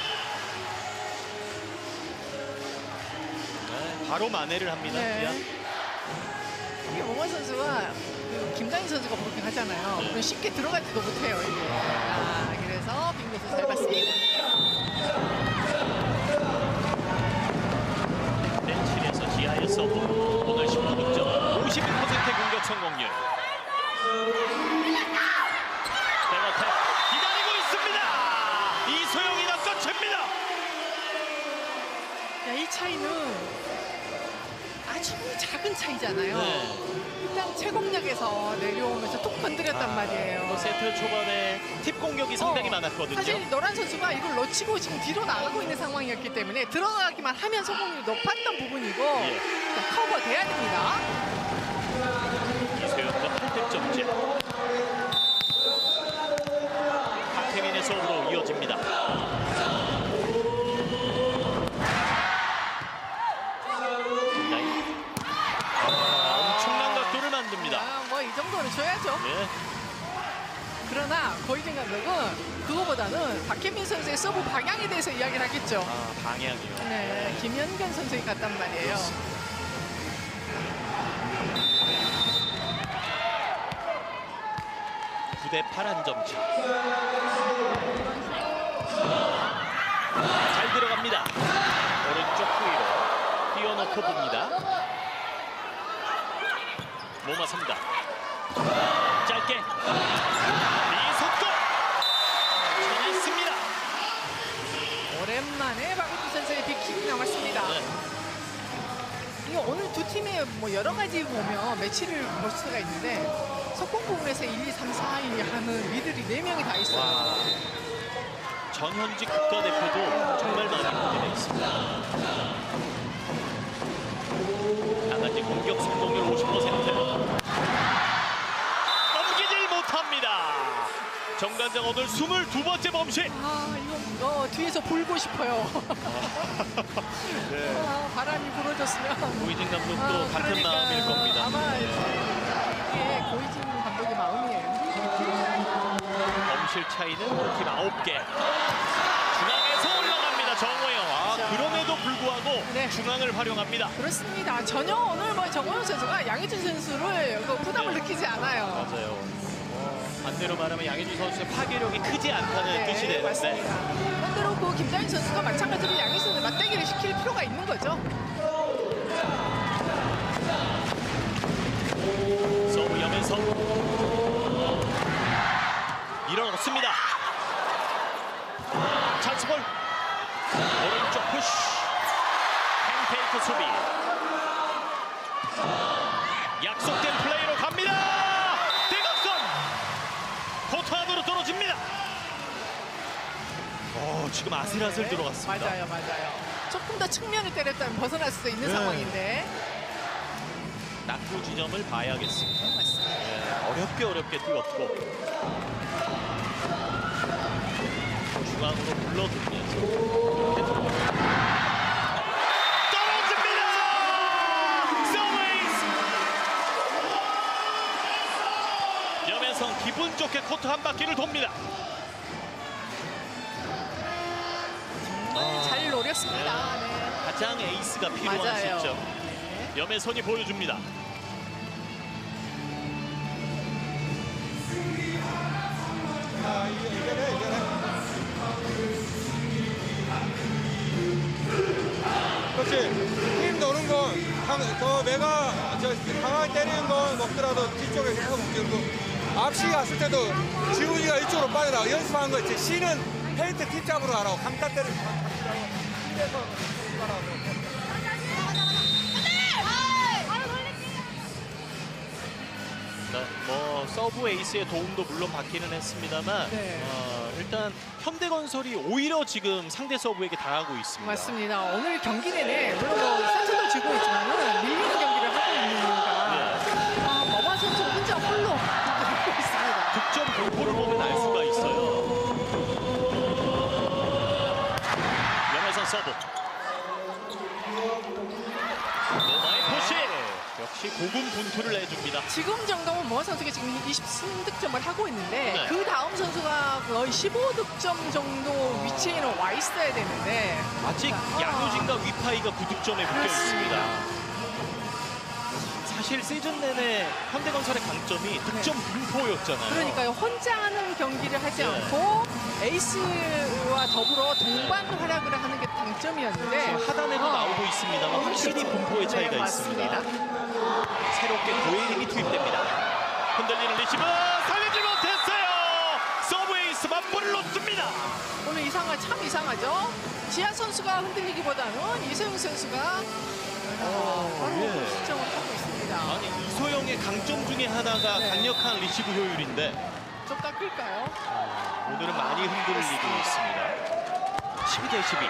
네, 바로 만회를 합니다. 네. 이게 모마 선수가 그 김다인 선수가 그렇게 하잖아요. 네. 쉽게 들어가지도 못해요. 이게. 그래서 빙고수 잘 봤습니다. 벤치에서 지하의 서브 오늘 19득점 51%의 공격 성공률. 백어택 기다리고 있습니다. 이소영이 낚아챕니다. 야, 이 차이는 아주 작은 차이잖아요. 네. 일단 채공략에서 내려오면서 톡 건드렸단 말이에요. 세트 초반에 팁 공격이 상당히 많았거든요. 사실 노란 선수가 이걸 놓치고 지금 뒤로 나가고 있는 상황이었기 때문에 들어가기만 하면 성공률이 높았던 부분이고 예. 자, 커버돼야 됩니다. 이소영과 8득점째. 박혜민의 서브로 이어집니다. 엄청난 각도를 만듭니다. 뭐 이 정도는 줘야죠. 네. 그러나 고이진 감독은 그거보다는 박혜민 선수의 서브 방향에 대해서 이야기를 하겠죠. 아, 방향이요. 네, 김연경 선수가 같단 말이에요. 9대8 한 점 차. 잘 들어갑니다. 오른쪽 후위로 띄워놓고 봅니다. 몸아섭니다. 짧게 이속도 전했습니다. 오랜만에 박우진 선수의 빅킥이 나왔습니다. 이거 오늘 두 팀의 뭐 여러 가지 보면 매치를 볼 수가 있는데 석공 부분에서 1, 2, 3, 4, 2 하는 미들이 4명이 다 있어요. 와, 전현직 국가대표도 정말 많이 문제가 있습니다. 나가지 공격 성공률 50%. 넘기질 못합니다. 정관장 오늘 22번째 범실. 아, 이거 뒤에서 불고 싶어요. 네. 아, 바람이 불어졌으면. 고이진 감독도 같은 그러니까 마음일 겁니다. 아마 네. 이게 고이진 감독의 마음이에요. 범실 차이는 팀 9개. 중앙에서 올라갑니다. 정호영. 아, 자. 그럼에도 불구하고 네. 중앙을 활용합니다. 그렇습니다. 전혀 오늘 뭐 정호영 선수가 양희준 선수를 그 부담을 느끼지 않아요. 맞아요. 반대로 말하면 양희준 선수의 파괴력이 크지 않다는 뜻이 되는데. 맞습니다. 반대로 그 김자인 선수가 마찬가지로 양희준을 맞대기를 시킬 필요가 있는 거죠. 서브 여면서 밀어넣습니다. 찬스볼 오른쪽 푸시 팬케이크 수비 약속된 플레이로 갑니다. 대각선 코트 안으로 떨어집니다. 지금 아슬아슬 들어갔습니다. 맞아요, 맞아요. 조금 더 측면을 때렸다면 벗어날 수 있는 네. 상황인데. 낙구 지점을 봐야겠습니다. 맞습니다. 네, 어렵게 뛰었고 중앙으로 불러들면서 떨어집니다. 서브에이스. 염혜성 기분 좋게 코트 한 바퀴를 돕니다. 잘 노렸습니다. 네. 가장 에이스가 필요한 맞아요. 시점. 네. 염혜선이 보여줍니다. 그렇지. 힘 노는 건, 저 내가 강하게 때리는 건 먹더라도 뒤쪽에 계속 먹고 앞시 갔을 때도 지훈이가 이쪽으로 빠져나가 연습한 거 있지. C는 페인트 팁 잡으러 가라고 감타 때리는 거. 뭐 서브 에이스의 도움도 물론 받기는 했습니다만 네. 일단 현대건설이 오히려 지금 상대 서브에게 당하고 있습니다. 맞습니다. 오늘 경기 내내 물론 뭐 세트도 지고 있지만은 밀리는 경기를 하고 있는 이유가 머마 선수 혼자 홀로 하고 있습니다. 득점 공포를 보면 알 수가 있어요. 염혜선 서브. 노마의 포시. 역시 고군분투를 내줍니다. 지금 정도면 머마 선수가 지금 20득점을 하고 있는데 네. 그 다음 선수가 거의 15득점 정도 위치에는 와 있어야 되는데 아직 양효진과 위파이가 9득점에 묶여 있습니다. 사실 시즌 내내 현대건설의 강점이 득점 분포였잖아요. 그러니까요. 혼자 하는 경기를 하지 않고 에이스와 더불어 동반 활약을 하는 게 장점이었는데 하단에도 나오고 있습니다만 확실히 분포의 차이가 네, 있습니다. 맞습니다. 새롭게 고혜림이 투입됩니다. 흔들리는 리시브 살리지 못했어요. 서브 에이스 맞불을 놓습니다. 오늘 참 이상하죠. 지하 선수가 흔들리기보다는 이소영 선수가 예. 실점을 하고 있습니다. 아니 이소영의 강점 중에 하나가 네. 강력한 리시브 효율인데 좀 깎을까요? 오늘은 많이 흔들리고 있습니다. 12대 12.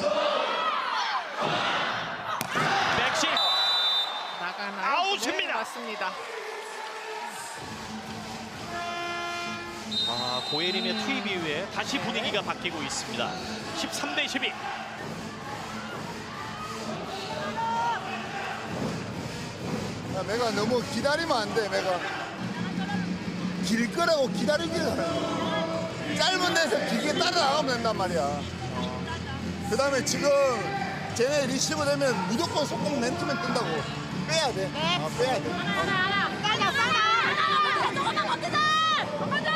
백시 나가나요? 아웃입니다. 네, 맞습니다. 고혜림의 투입 이후에 다시 분위기가 바뀌고 있습니다. 13대 12. 야, 내가 너무 기다리면 안 돼, 내가. 길 거라고 기다리기를 하는 거야. 짧은 데서 길게 따라나가면 된단 말이야. 그 다음에 지금 쟤네 리시브 되면 무조건 속공 맨투맨 뜬다고. 빼야 돼. 빼야 돼. 조금만 버티자! 가자!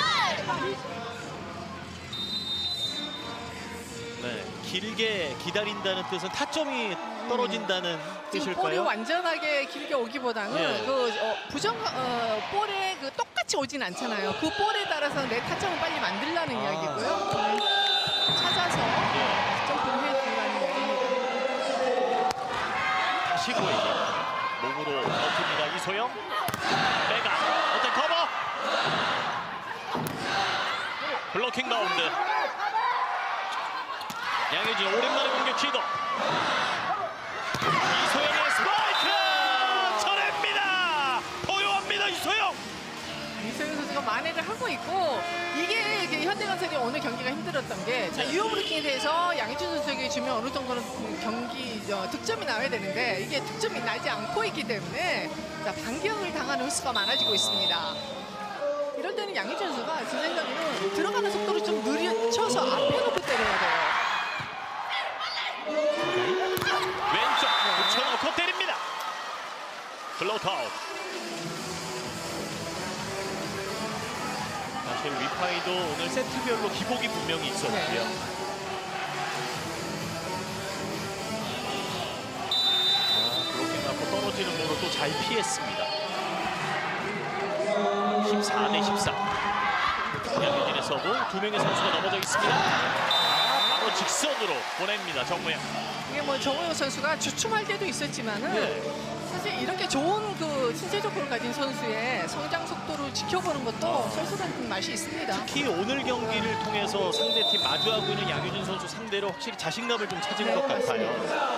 네, 길게 기다린다는 뜻은 타점이 떨어진다는 지금 볼이 뜻일까요? 완전하게 길게 오기보다는 예. 볼에 그 똑같이 오진 않잖아요. 그 볼에 따라서 내 타점을 빨리 만들라는 이야기고요. 찾아서 점프를 해주라는 이야기입니다. 다시 고에게 몸으로 버팁니다. 이소영. 메가 어떤 커버. 블로킹 바운드. 양효진 오랜만에 공격 시도. 이소영의 스파이크 쳐냅니다. 포효합니다. 이소영. 이소영 선수가 만회를 하고 있고 이게 현대건설이 오늘 경기가 힘들었던 게 자, 유효 브루킹에 대해서 양희준 선수에게 주면 어느 정도는 경기 득점이 나와야 되는데 이게 득점이 나지 않고 있기 때문에 자, 반격을 당하는 횟수가 많아지고 있습니다. 이럴 때는 양희준 선수가 제 생각에는 들어가는 속도를 좀 느려쳐서 앞에 놓고 때려야 돼요. 왼쪽 붙여놓고 때립니다. 블로크아웃. 사실 위파이도 오늘 세트별로 기복이 분명히 있었고요. 블로킹 맞고 떨어지는 몸으로 또 잘 피했습니다. 14대 14. 양효진의 서브. 두 명의 선수가 넘어져 있습니다. 바로 직선으로 보냅니다. 정무영. 이게 뭐 정우영 선수가 주춤할 때도 있었지만은 사실 이렇게 좋은 그 신체적으로 가진 선수의 성장 속도를 지켜보는 것도 쏠쏠한 맛이 있습니다. 특히 오늘 경기를 통해서 상대팀 마주하고 있는 양효진 선수 상대로 확실히 자신감을 좀 찾은 것 같아요.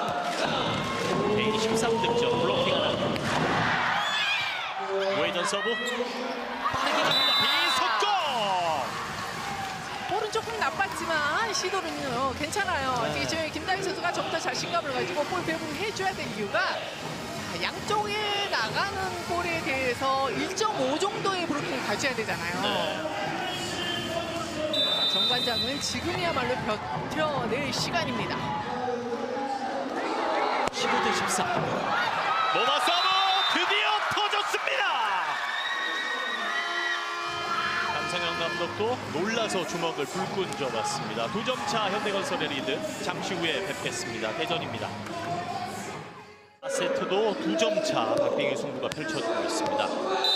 개인 13득점, 블로킹 하나. 우회전 서브. 빠르게 갑니다. 비속공! 볼은 조금 나빴지만 시도는요 괜찮아요. 지금 김다희 선수가 좀 더 자신감을 가지고 볼 배분을 해줘야 될 이유가 자, 양쪽에 나가는 볼에 대해서 1.5 정도의 브로킹을 가져야 되잖아요. 자, 정관장은 지금이야말로 버텨낼 시간입니다. 15대 14. 모마 서브 드디어 터졌습니다. 강성현 감독도 놀라서 주먹을 불끈 쥐어봤습니다. 2점 차 현대건설의 리드. 잠시 후에 뵙겠습니다. 대전입니다. 4세트도 2점 차 박빙의 승부가 펼쳐지고 있습니다.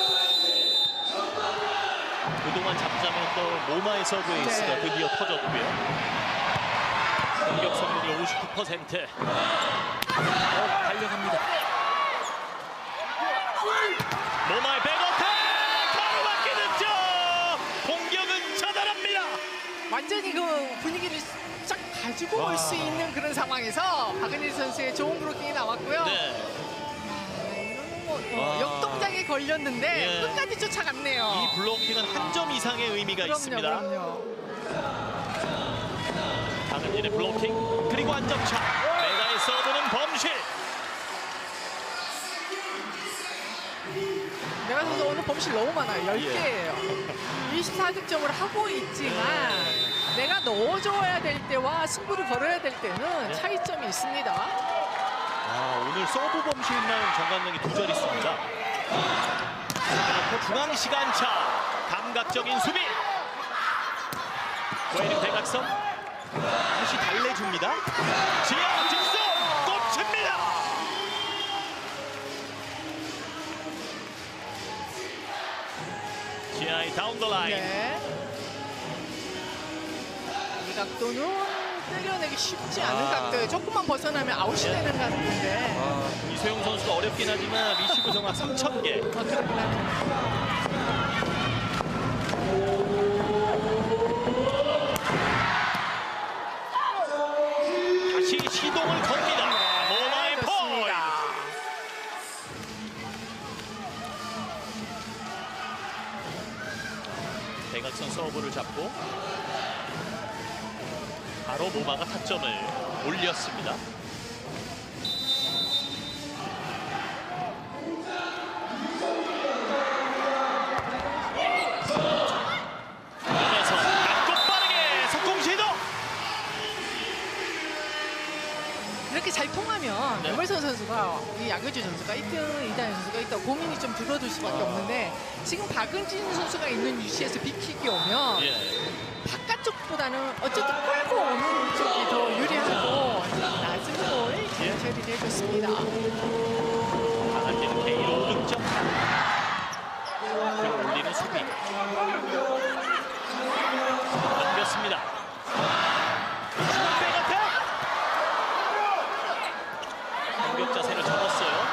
그동안 잠잠했던 모마의 서브 에이스가 드디어 터졌고요. 공격 성공률 59%. 달려갑니다. 모마의 백어택! 가로막기 득점! 공격은 차단합니다. 완전히 그 분위기를 싹 가지고 올 수 있는 그런 상황에서 박은일 선수의 좋은 브로킹이 나왔고요. 이거는 뭐 역동작에 걸렸는데 끝까지 쫓아갔네요. 이 블로킹은 한 점 이상의 의미가 있습니다. 그럼요. 박은일의 블로킹 그리고 안정차. 메가의 서브는 범실. 메가 선수 오늘 범실 너무 많아요. 10개예요. 24득점을 하고 있지만 내가 넣어줘야 될 때와 승부를 걸어야 될 때는 차이점이 있습니다. 오늘 서브 범실만 정관능이 2절 있습니다. 그렇고 중앙 시간차. 감각적인 수비. 고혜림 대각선. 다시 달래줍니다. 지하 직선 꽂힙니다. 지하의 다운 더 라인. 이 각도는 때려내기 쉽지 않은 각도예요. 조금만 벗어나면 아웃이 되는 각도인데. 이소영 선수가 어렵긴 하지만 리시브 정확 3,000개. 다시 시동을 겁니다. 모마의 포인트. 대각선 서브를 잡고 바로 모마가 타점을 올렸습니다. 선수가 이 양효진 선수가 1등, 이다현 선수가 있다 고민이 좀 줄어들 수밖에 없는데 지금 박은진 선수가 있는 위치에서 빅킥이 오면 예. 바깥쪽보다는 어쨌든 끌고 오는 쪽이 더 유리하고 낮은 볼 처리를 해줬습니다. 강한진은 개인 5득점. 들어올리는 수비. 넘겼습니다. 백어택! 공격 자세를 접었어요.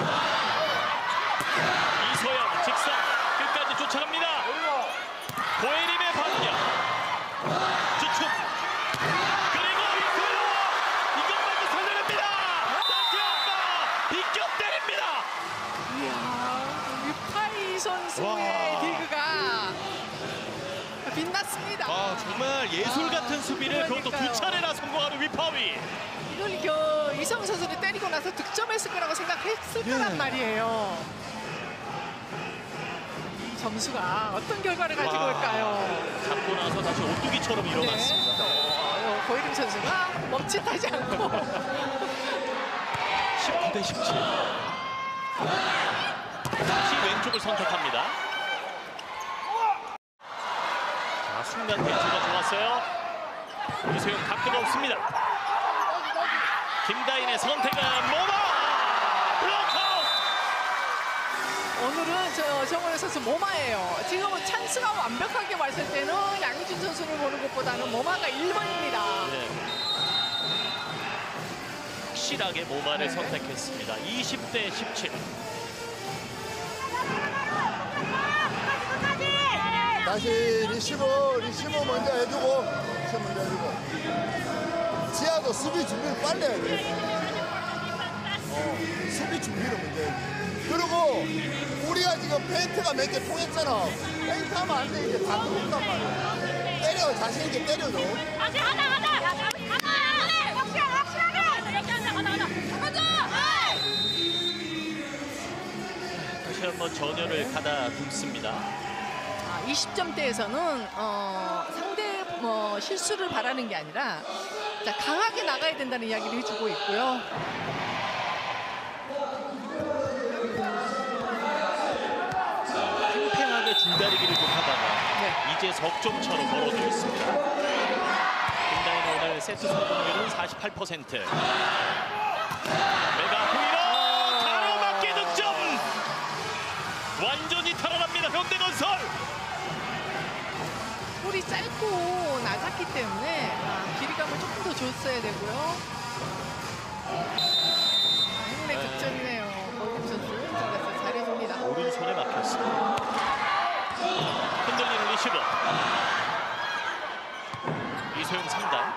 이소영 직선 끝까지 쫓아갑니다. 고혜림의 반격. 주축. 그리고 이소영! 이것만도 살려냅니다. 다시 한번 비껴 때립니다. 이야, 유파이 선수의 디그가 빛났습니다. 아, 정말 예술 같은 수비를 그것도 그러니까요. 2차례나 성공하는 위파위. 이걸 이성 선수를 때리고 나서 득점했을 거라고 생각했을 거란 말이에요. 이 점수가 어떤 결과를 가지고 와. 올까요? 잡고 나서 다시 오뚜기처럼 일어났습니다. 또 고혜림 선수가 멈칫하지 않고 19대 17. 다시 왼쪽을 선택합니다. 자, 순간 대처가 좋았어요. 이소영 각도가 없습니다. 김다인의 선택은 모마! 블록아웃! 오늘은 정원현 선수 모마예요. 지금은 찬스가 완벽하게 왔을 때는 양효진 선수를 보는 것보다는 모마가 1번입니다. 네. 확실하게 모마를 선택했습니다. 20대 17. 다시 리시브 먼저 해주고 지하도 수비 준비를 빨리 해야 돼. 수비 준비를 먼저 해야 돼. 그리고 우리가 지금 페인트가 몇 개 통했잖아. 페인트 하면 안 돼. 이제 다 들어온단 말이야. 때려, 자신 있게 때려줘. 다시 가자. 확실하게. 가자. 다시 한번 전열을 가다듬습니다. 20점대에서는 상대 실수를 바라는 게 아니라 자, 강하게 나가야 된다는 이야기를 해주고 있고요. 팽팽하게 줄다리기를 좀 하다가 이제 석점차로 벌어져 있습니다. 김다인은 오늘 세트 성공률은 48%. 메가 후위로 가로막기 득점! 완전히 탈환합니다. 현대건설! 볼이 짧고 낮았기 때문에 길이감을 조금 더 줬어야 되고요. 행운의 득점이네요. 고혜림 선수 들어가서 잘해줍니다. 오른손에 막혔습니다. 흔들리는 리시버. 이소영 3단.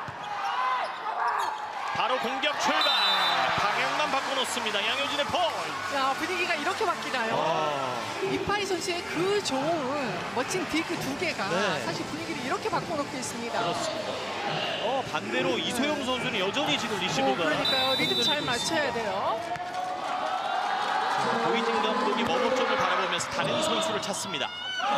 바로 공격 출발. 방향만 바꿔놓습니다. 양효진의 폴. 야, 분위기가 이렇게 바뀌나요? 이파이 선수의 그 좋은 멋진 디그 2개가 네. 사실 분위기를 이렇게 바꿔놓고 있습니다. 그렇습니다. 반대로 이소영 선수는 여전히 지금 리시버가 그러니까요. 리듬 잘 맞춰야 돼요. 고이진 감독이 머뭇점을 바라보면서 다른 선수를 찾습니다.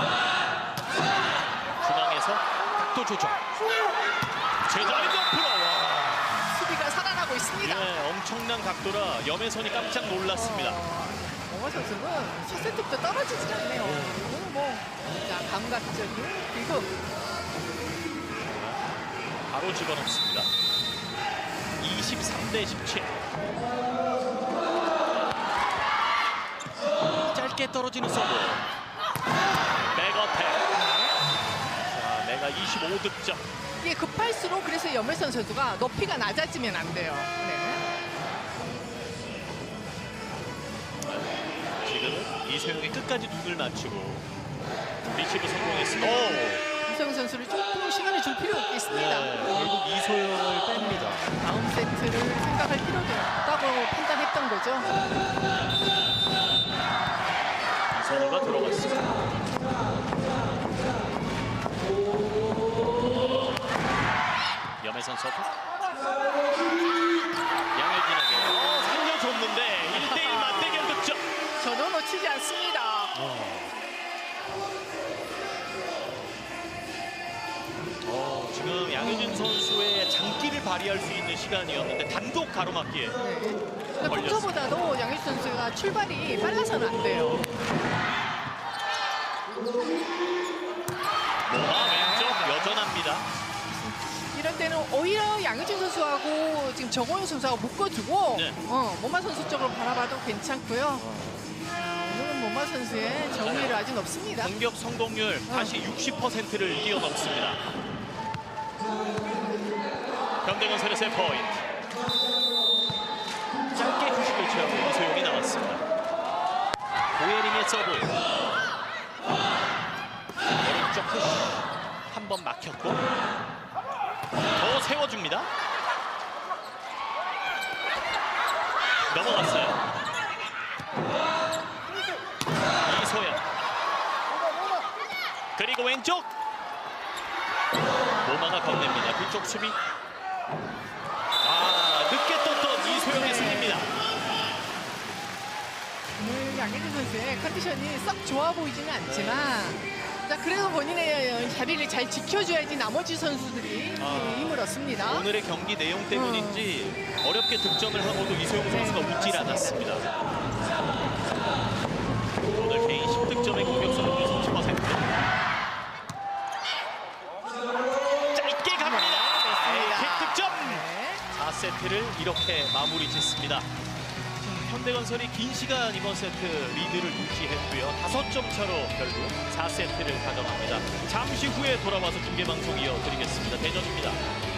중앙에서 각도 조정. 제자리 점프로. 수비가 살아나고 있습니다. 네, 엄청난 각도라 염혜선이 깜짝 놀랐습니다. 오마 선수는 첫 세트부터 떨어지지 않네요. 이거는 뭐 감각적인 비극. 바로 집어넣습니다. 23대 17. 짧게 떨어지는 서브. 백어택. 자, 내가 25득점. 이게 급할수록 그래서 염혜선 선수가 높이가 낮아지면 안 돼요. 네. 지금은 이소영이 끝까지 눈을 맞추고 리시브 성공했습니다. 이성 선수를 조금 시간을 줄 필요가 있겠습니다. 네, 결국 이소영을 뺍니다. 다음 세트를 생각할 필요도 없다고 판단했던 거죠. 이선우가 들어갔습니다. 염혜선 서브. 양효진에게 살려줬는데 1대1 맞대결 득점. 저도 놓치지 않습니다. 지금 양효진 선수의 장기를 발휘할 수 있는 시간이었는데 단독 가로막기에 네. 근데 평소보다도 양희준 선수가 출발이 빨라서는 안 돼요. 모마 왼쪽 여전합니다. 이럴 때는 오히려 양희준 선수하고 지금 정호영 선수하고 묶어두고 네. 모마 선수 쪽으로 바라봐도 괜찮고요. 오늘은 모마 선수의 정의를 아직 높습니다. 공격 성공률 다시 60%를 뛰어넘습니다. 현대건설의 세 포인트. 짧게 휴식을 취하고 이소영이 나왔습니다. 고예림의 서브. 오른쪽 푸시. 한 번 막혔고 더 세워줍니다. 넘어갔어요. 이소영. 그리고 왼쪽. 모마가 건넵니다. 그쪽 수비. 늦게 떴던 이소영의 승리입니다. 오늘 양희준 선수의 컨디션이 썩 좋아 보이지는 않지만 자, 그래도 본인의 자리를 잘 지켜줘야지 나머지 선수들이 힘을 얻습니다. 오늘의 경기 내용 때문인지 어렵게 득점을 하고도 이소영 선수가 웃질 않았습니다. 오늘 개인 10득점의 공격 성공률 30%. 짧게 갑니다. 득점. 4세트를 이렇게 마무리 짓습니다. 현대건설이 긴 시간 이번 세트 리드를 유지했고요. 5점 차로 결국 4세트를 가져갑니다. 잠시 후에 돌아와서 중계방송 이어드리겠습니다. 대전입니다.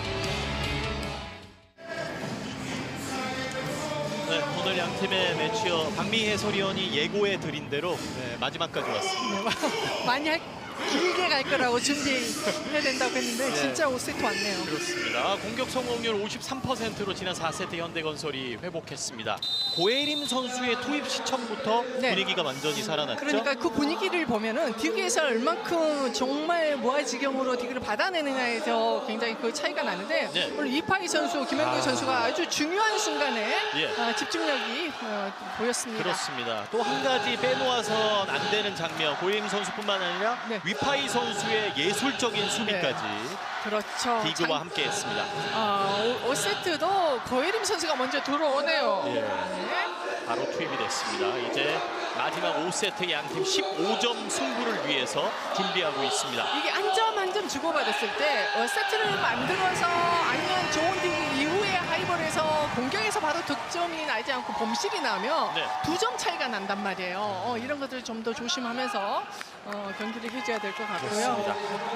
네, 오늘 양팀의 매치어 박미 해설위원이 예고해 드린 대로 마지막까지 왔습니다. 많이 길게 갈 거라고 준비해야 된다고 했는데 진짜 5세트 왔네요. 그렇습니다. 공격 성공률 53%로 지난 4세트 현대건설이 회복했습니다. 고예림 선수의 투입 시점부터 분위기가 완전히 살아났죠. 그러니까 그 분위기를 보면은 디그에서 얼만큼 정말 무아지경으로 디그를 받아내느냐에서 굉장히 그 차이가 나는데 오늘 이파이 선수, 김현구 선수가 아주 중요한 순간에 집중력이 보였습니다. 그렇습니다. 또 한 가지 빼놓아선 안 되는 장면, 고예림 선수뿐만 아니라 위파이 선수의 예술적인 수비까지 그렇죠. 디그와 함께했습니다. 5세트도 고예림 선수가 먼저 들어오네요. 바로 투입이 됐습니다. 이제 마지막 5세트 양팀 15점 승부를 위해서 준비하고 있습니다. 이게 한 점 한 점 주고받았을 때 세트를 만들어서 아니면 좋은 디그 이후에 하이볼에서 공격에서 바로 득점이 나지 않고 범실이 나면 2점 차이가 난단 말이에요. 이런 것들을 좀 더 조심하면서 경기를 해줘야 될 것 같고요.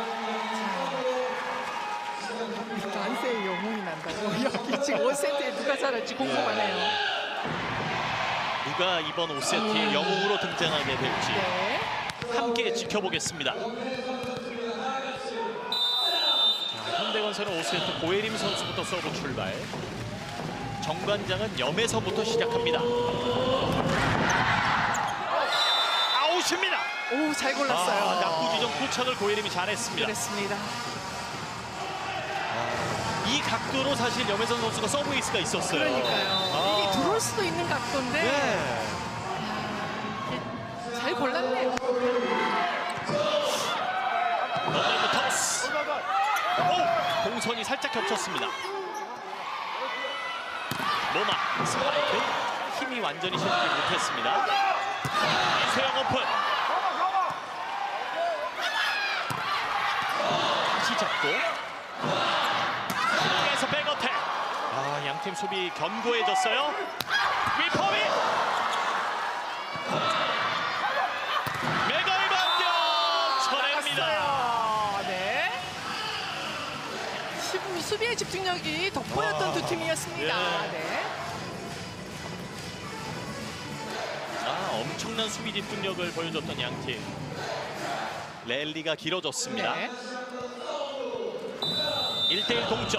안세의 영웅이 난다고. 여기 지금 5세트에 누가 살았지 궁금하네요. 누가 이번 5세트에 영웅으로 등장하게 될지 함께 지켜보겠습니다. 자, 현대건설은 5세트 고예림 선수부터 서브 출발. 정관장은 염에서부터 시작합니다. 아웃입니다. 오, 잘 골랐어요. 낙구 지점 포착을 고예림이 잘했습니다. 그렇습니다. 이 각도로 사실 염혜선 선수가 서브에이스가 있었어요. 그러니까요. 이게 들어올 수도 있는 각도인데 잘 골랐네요. 넘어가는 토스. 오! 공선이 살짝 겹쳤습니다. 모마 스파이크 힘이 완전히 실지 못했습니다. 이소영 오픈. 다시 잡고 에서 백어택. 양팀 수비 견고해졌어요. 위퍼위. 메가의 반격 쳐냅니다. 네. 수비의 집중력이 돋보였던 두 팀이었습니다. 엄청난 수비 집중력을 보여줬던 양팀. 랠리가 길어졌습니다. 1대1 동점.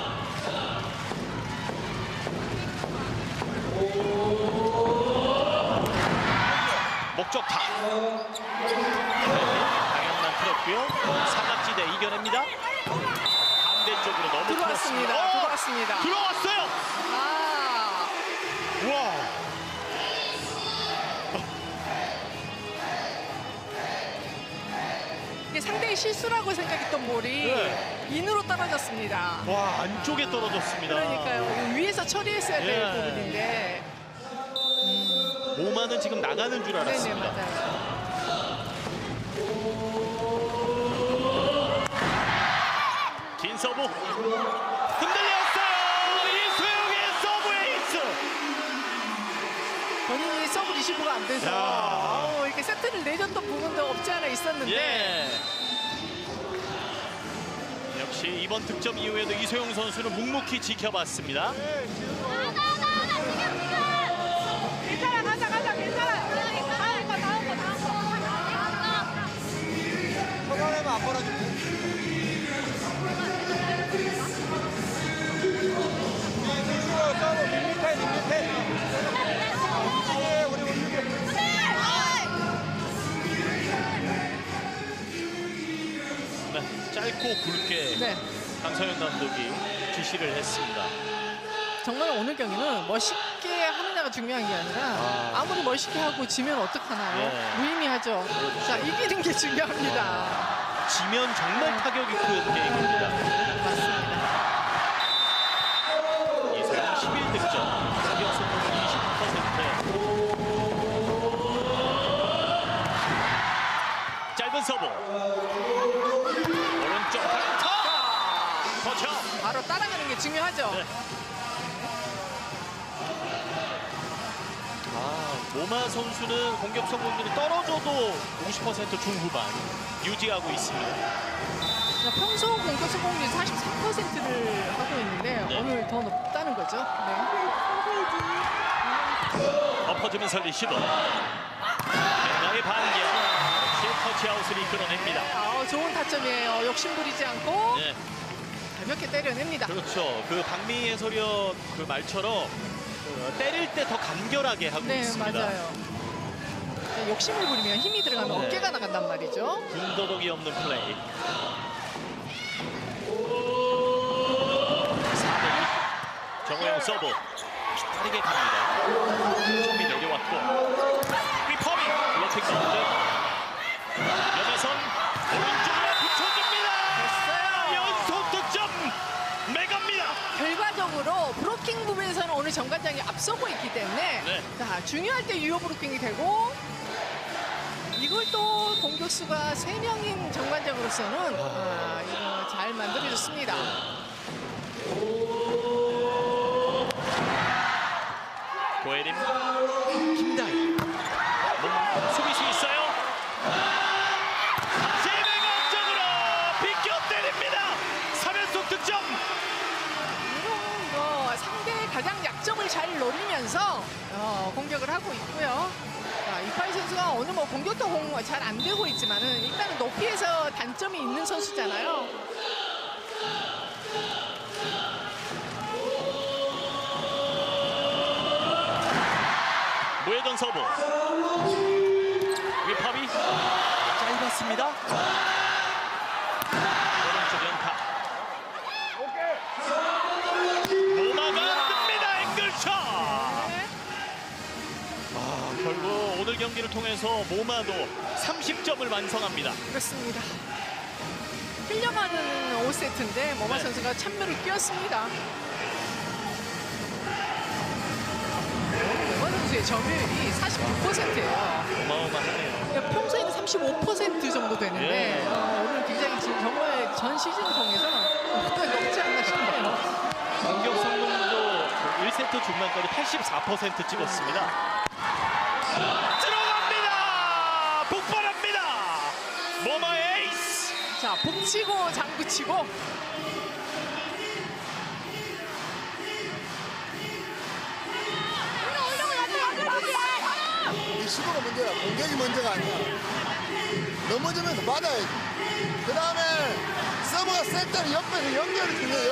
목적타. 방향만 틀었고요. 삼각지대 이겨냅니다. 반대쪽으로 너무 들어왔습니다. 들어왔습니다. 들어왔어요. 와. 이게 상대의 실수라고 생각했던 볼이 인으로 떨어졌습니다. 와, 안쪽에 떨어졌습니다. 그러니까요. 위에서 처리했어야 될 부분인데 모마는 지금 나가는 줄 네네, 알았습니다. 맞아요. 긴 서브 흔들렸어요. 이수영의 서브 에이스. 본인이 서브 리시브가 안 돼서 야. 이렇게 세트를 내줬던 부분도 없지 않아 있었는데 예. 역시 이번 득점 이후에도 이소영 선수는 묵묵히 지켜봤습니다. 괜찮아, 가자, 괜찮아. 다음 거. 초반에만 안 벌어지고. 밋밋해. 우리 움직여. 네, 짧고 굵게 네. 강서현 감독이 지시를 했습니다. 정말 오늘 경기는 멋있게 하느냐가 중요한 게 아니라 아무리 멋있게 하고 지면 어떡하나요? 네. 무의미하죠. 자, 이기는 게 중요합니다. 지면 정말 타격이 큰 게임입니다. 맞습니다. 이소영 11득점, 공격 성공률 20%. 짧은 서브. 오른쪽 강타. 터쳐. 바로 따라가는 게 중요하죠. 네. 모마 선수는 공격 성공률이 떨어져도 50% 중후반 유지하고 있습니다. 평소 공격 성공률 43%를 하고 있는데 네. 오늘 더 높다는 거죠. 네. 엎어지면 설리 시도. 뱅가의 반격. 역시 터치아웃을 이끌어냅니다. 좋은 타점이에요. 욕심부리지 않고 네, 가볍게 때려냅니다. 그렇죠. 그 박미 해설위원 그 말처럼 때릴 때 더 간결하게 하고 네, 있습니다. 맞아요. 욕심을 부리면 힘이 들어가면 네. 어깨가 나간단 말이죠. 군더더기 없는 플레이. 4대2. 정호영 서브. 빠르게 갑니다. 점이 내려왔고. 리퍼밍. 블로킹 가운데. 연혜선 오른쪽으로 붙여줍니다. 됐어요. 연속 득점. 메가입니다. 결과적으로 브로킹 부분에서는 오늘 정관장이 앞서고 있기 때문에 네. 자, 중요할 때 유효 브로킹이 되고 이걸 또 공격수가 3명인 정관장으로서는 이거 잘 만들어줬습니다. 고혜림, 김다희. 수비수 있어요. 세명의 앞쪽으로 비껴 때립니다. 3연속 득점. 이거 상대의 가장 약점을 잘 노리면서 공격을 하고 있고요. 자, 이파이 선수가 오늘 뭐 공격도 잘 안 되고 있지만은 일단은 높이에서 단점이 있는 선수잖아요. 무회전 서브. 위팝이 짧았습니다. 오른쪽 연타. 모마가 뜹니다. 앵글샷. 네. 결국 오늘 경기를 통해서 모마도 30점을 완성합니다. 그렇습니다. 흘려가는 5세트인데 모마 네. 선수가 참여를 뛰었습니다. 모마 선수의 점유율이 49%예요. 어마어마하네요. 평소에는 35% 정도 되는데 예. 오늘 굉장히 지금 정말 전 시즌 통해서 높지 않나 싶네요. 공격 성공도 1세트 중반까지 84% 찍었습니다. 들어갑니다. 폭발합니다. 모마의 에이스. 자, 북치고 장구치고 이 시도가 문제야. 공격이 문제가 아니야. 넘어지면서 받아야지. 그 다음에 서브가 셀 때는 옆에서 연결이 중요해.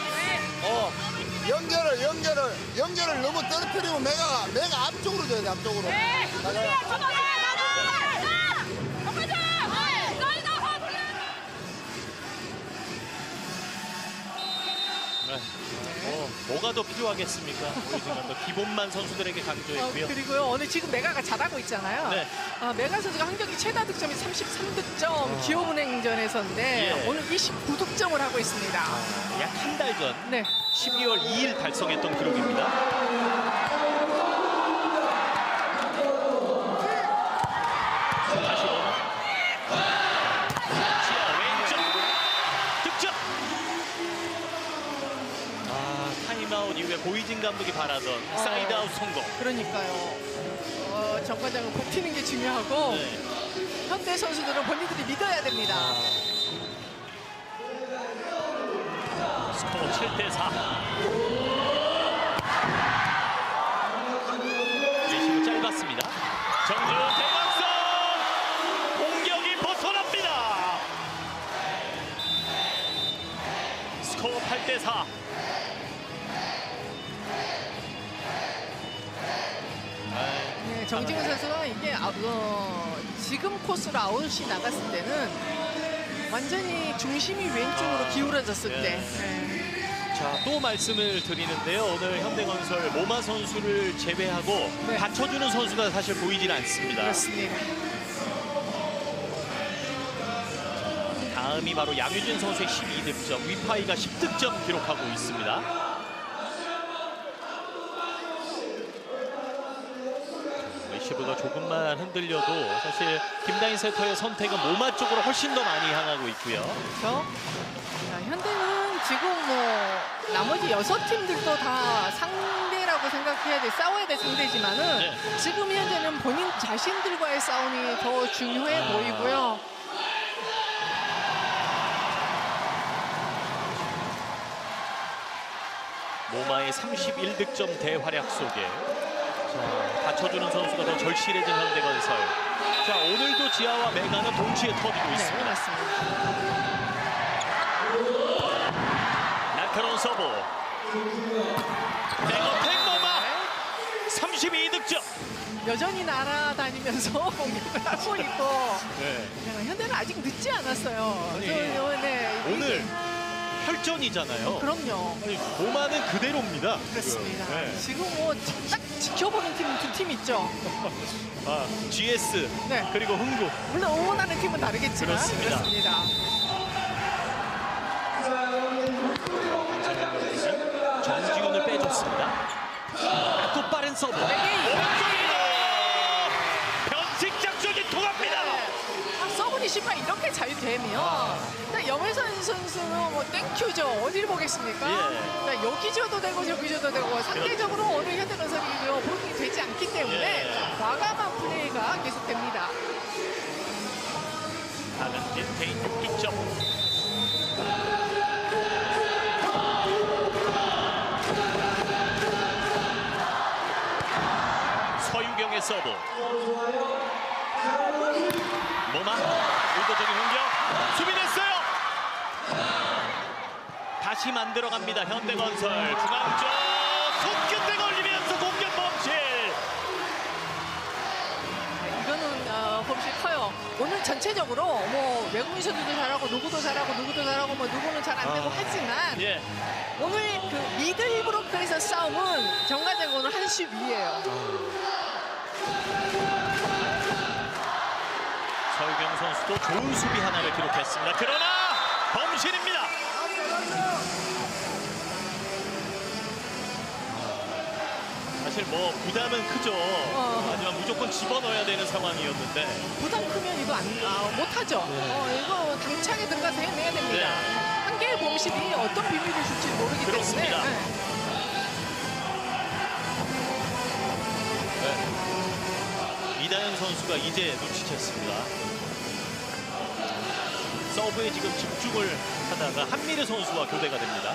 연결을 너무 떨어뜨리고 내가 앞쪽으로 줘야 돼. 앞쪽으로. 나가. 뭐가 더 필요하겠습니까? 오이진 감독 기본만 선수들에게 강조했고요. 그리고요 오늘 지금 메가가 잘하고 있잖아요. 네. 메가 선수가 한 경기 최다 득점이 33득점 기업은행전에서인데 예. 오늘 29득점을 하고 있습니다. 약 한 달 전 네. 12월 2일 달성했던 기록입니다. 김정민 감독이 바라던 사이드아웃 성공. 그러니까요. 정관장은 버티는 게 중요하고 네. 현대 선수들은 본인들이 믿어야 됩니다. 스코어 7대4. 레시브 짧았습니다. 정지훈 대각선 공격이 벗어납니다. 스코어 8대4. 네, 정지훈 선수가 이게 지금 코스로 아웃이 나갔을 때는 완전히 중심이 왼쪽으로 기울어졌을 네. 때. 네. 자, 또 말씀을 드리는데요. 오늘 현대건설 모마 선수를 제외하고 네. 받쳐주는 선수가 사실 보이질 않습니다. 그렇습니다. 다음이 바로 양유진 선수의 12득점, 위파이가 10득점 기록하고 있습니다. 레시브가 조금만 흔들려도 사실 김다인 세터의 선택은 모마 쪽으로 훨씬 더 많이 향하고 있고요. 그렇죠. 자, 현대는 지금 뭐 나머지 6팀들도 다 상대라고 생각해야 돼, 싸워야 될 상대지만은 네. 지금 현재는 본인 자신들과의 싸움이 더 중요해 보이고요. 모마의 31득점 대활약 속에 자, 받쳐주는 선수가 더 절실해진 현대건설. 자, 오늘도 지아와 메가는 동시에 터지고 네, 있습니다. 맞습니다. 날카로운 서브. 백어택 모마 32득점. 여전히 날아다니면서 공격을 하고 있고 네. 현대는 아직 늦지 않았어요. 아니, 네, 오늘 혈전이잖아요. 그럼요. 아니, 모마는 그대로입니다. 그렇습니다. 지금. 네. 지금 뭐 딱 지켜보는 팀 두 팀 있죠. 아, GS 네. 그리고 흥국. 물론 응원하는 팀은 다르겠지만 그렇습니다. 정지훈을 빼줬습니다. 또 빠른 서브. 오른쪽이다. 변칙 작전이 통합니다. 서브니 심판 이렇게 잘 되면 염혜선 선수는 뭐 땡큐죠. 어디를 보겠습니까? 예. 그러니까 여기 줘도 되고 저기 줘도 되고 상대적으로 어느 현대건설이 보통이 되지 않기 때문에 예. 과감한 플레이가 계속됩니다. 박은진 개인 6득점. 서유경의 서브. 모마 의도적인 공격. 수비됐어요. 다시 만들어갑니다. 현대건설 중앙쪽 손끝에 걸리면서 공격 범실. 이거는 범실 커요. 오늘 전체적으로 뭐 외국인 선수도 잘하고 누구도 잘하고 뭐 누구는 잘 안 되고 하지만 예. 오늘 그 미들 브로커에서 싸움은 정관장 오늘 한수 위예요. 서유경 선수도 좋은 수비 하나를 기록했습니다. 그러나 범실입니다. 사실 뭐 부담은 크죠. 하지만 무조건 집어넣어야 되는 상황이었는데. 부담 크면 이거 못하죠. 이거 당차게 들어가서 해내야 됩니다. 네. 한 개의 범실이 어떤 비밀을 줄지 모르기 그렇습니다. 때문에. 네. 이다현 선수가 이제 눈치챘습니다. 서브에 지금 집중을 하다가 한미르 선수와 교대가 됩니다.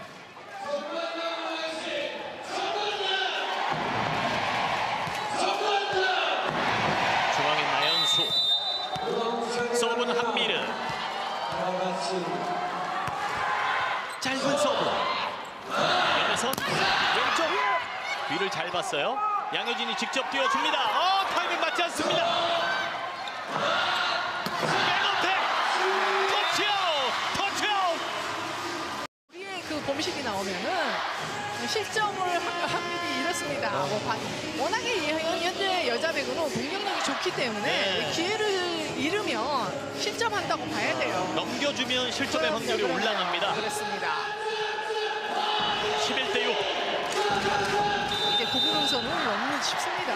중앙인 나연수. 서브는 한미르. 짧은 서브. 연선 왼쪽 뒤를 잘 봤어요. 양효진이 직접 뛰어줍니다. 타이밍 맞지 않습니다. 백어택 터치아웃. 우리의 그 범실이 나오면은 실점을 할 확률이 이렇습니다. 워낙에 현재 여자 배구는 공격력이 좋기 때문에 네. 기회를 잃으면 실점한다고 봐야 돼요. 넘겨주면 실점의 확률이 올라갑니다. 그렇습니다. 11대 6. 이제 구구동선은 너무 쉽습니다.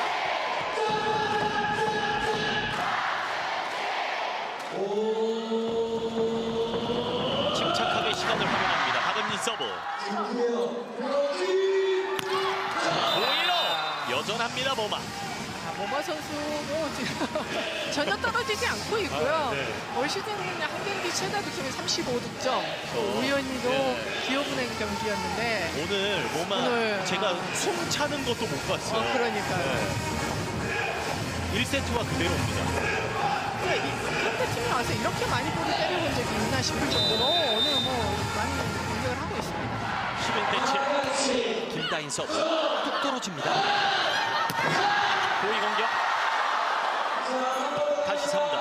침착하게 시간을 활용합니다. 박은진 서브. 공일로 여전합니다 모마. 모마 선수 전혀 떨어지지 않고 있고요. 네. 올 시즌은 그냥 한 경기 최다 득점이 35득점. 우연히도 기업은행 경기였는데 오늘 모마 오늘, 제가 숨 차는 것도 못 봤어요. 그러니까요. 1세트와 그대로입니다. 현대 팀이 와서 이렇게 많이 볼을 때려본 적이 있나 싶을 정도로 오늘 뭐 많이 공격을 하고 있습니다. 11대 7. 김다인 서브 뚝 떨어집니다. 고위 공격. 다시 3단.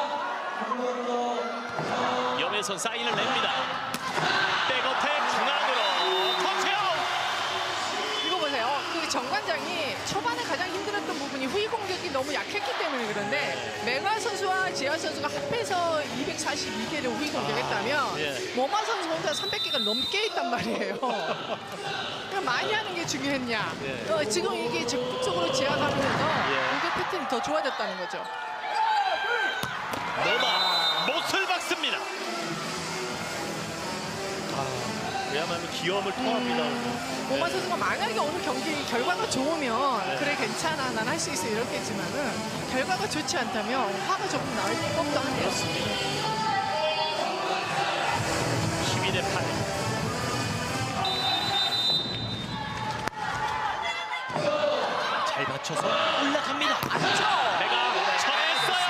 염혜선 사인을 냅니다. 백어택 중앙으로 터치아웃. 이거 보세요. 그 정관장이 초반에 가장 힘들었던 부분이 후위 공격이 너무 약했기 때문에 그런데 메가 선수와 지아 선수가 합해서 242개를 후위 공격했다면 예. 모마 선수 혼자 300개가 넘게 있단 말이에요. 그러니까 많이 하는 게 중요했냐. 예. 지금 이게 적극적으로 지어가면서 예. 공격 패턴이 더 좋아졌다는 거죠. 모마 못을 박습니다. 그야말로 기염을 토합니다. 모마 선수가 만약에 오늘 경기 결과가 좋으면 네. 그래 괜찮아 난 할 수 있어 이렇겠지만은 결과가 좋지 않다면 화가 조금 나올 법도 한데요. 12대 8. 잘 맞춰서 올라갑니다. 안죠. 메가 쳐냈어요.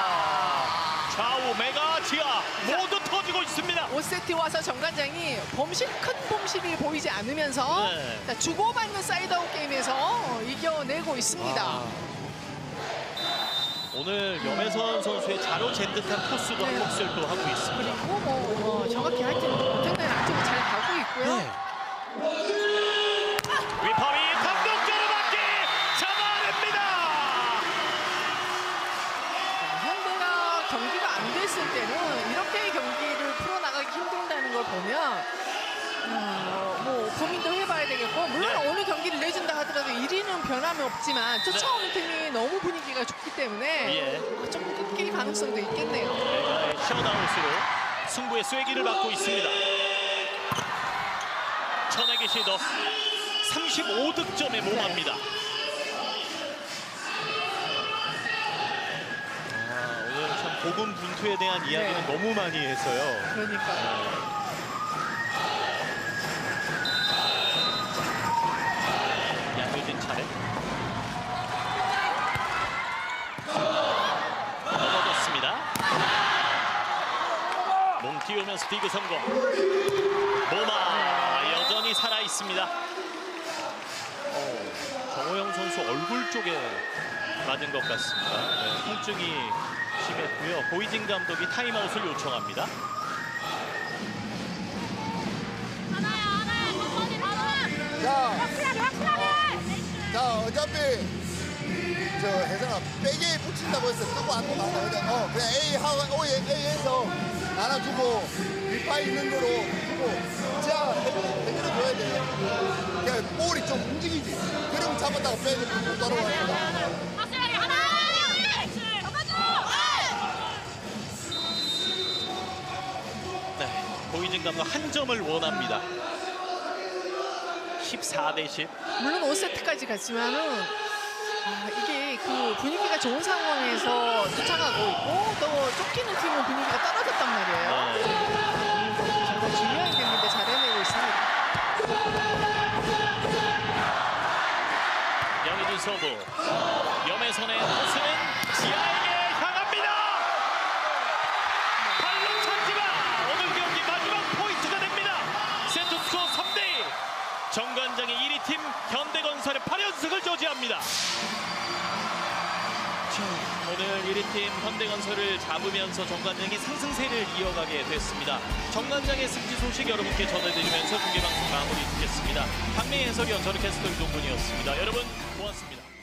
좌우 메가 지하 모두 터지고 있습니다. 5세트 와서 정관장이 큰 범실이 보이지 않으면서 네. 자, 주고받는 사이드아웃 게임에서 이겨내고 있습니다. 오늘 염혜선 선수의 자로 잰 듯한 토스도 한 몫을 또 하고 있습니다. 그리고 뭐 정확히 할 때는 못했는데 안쪽으로 잘 가고 있고요. 네. 위퍼리 감독자로 맞기 잡아냅니다. 현대가 경기가 안 됐을 때는 이렇게 경기를 풀어나가기 힘든다는 걸 보면 뭐 고민도 해봐야 되겠고 물론 네. 오늘 경기를 내준다 하더라도 1위는 변함이 없지만 쫓아오는 팀이 너무 분위기가 좋기 때문에 예. 조금 끊길 가능성도 있겠네요. 메가의 셧아웃으로 승부의 쐐기를 받고 있습니다. 천하기 시도 35득점의 모마입니다. 오늘 참 고군분투에 대한 이야기는 네. 너무 많이 해서요. 그러니까요. 양효진 차례. 넘어졌습니다. 몸 띄우면서 디그 성공. 모마 여전히 살아있습니다. 정호영 선수 얼굴 쪽에 맞은 것 같습니다. 네, 통증이 심했고요. 고이진 감독이 타임아웃을 요청합니다. 자, 어차피 저 혜성아 백에 붙인다고 해서 끄고 안 나가거든. 그냥 A 하고 A에서 나눠주고 리파이 있는 대로 주고 자 해결해줘야 돼. 그냥 볼이 좀 움직이지. 그럼 잡았다가 빼면 못 따라가니까. 확실하게 하나! 잡아줘! 네, 고이진 감독 한 점을 원합니다. 14대 10. 물론 5세트까지 갔지만은 이게 그 분위기가 좋은 상황에서 쫓아가고 있고 또 쫓기는 팀은 분위기가 떨어졌단 말이에요. 정말 중요한 경기인데 잘 해내고 있습니다. 양희준 서브. 염혜선의 토스는 지하에게 향합니다. 발로 찼지만 오늘 경기 마지막 포인트가 됩니다. 세트 스코어 3대2. 정관장의 1위 팀 현대건설의 8연승을 저지합니다. 오늘 1위 팀 현대건설을 잡으면서 정관장이 상승세를 이어가게 됐습니다. 정관장의 승리 소식 여러분께 전해드리면서 중계방송 마무리 짓겠습니다. 박명희 해설위원, 저는 캐스터 유동근이었습니다. 여러분 고맙습니다.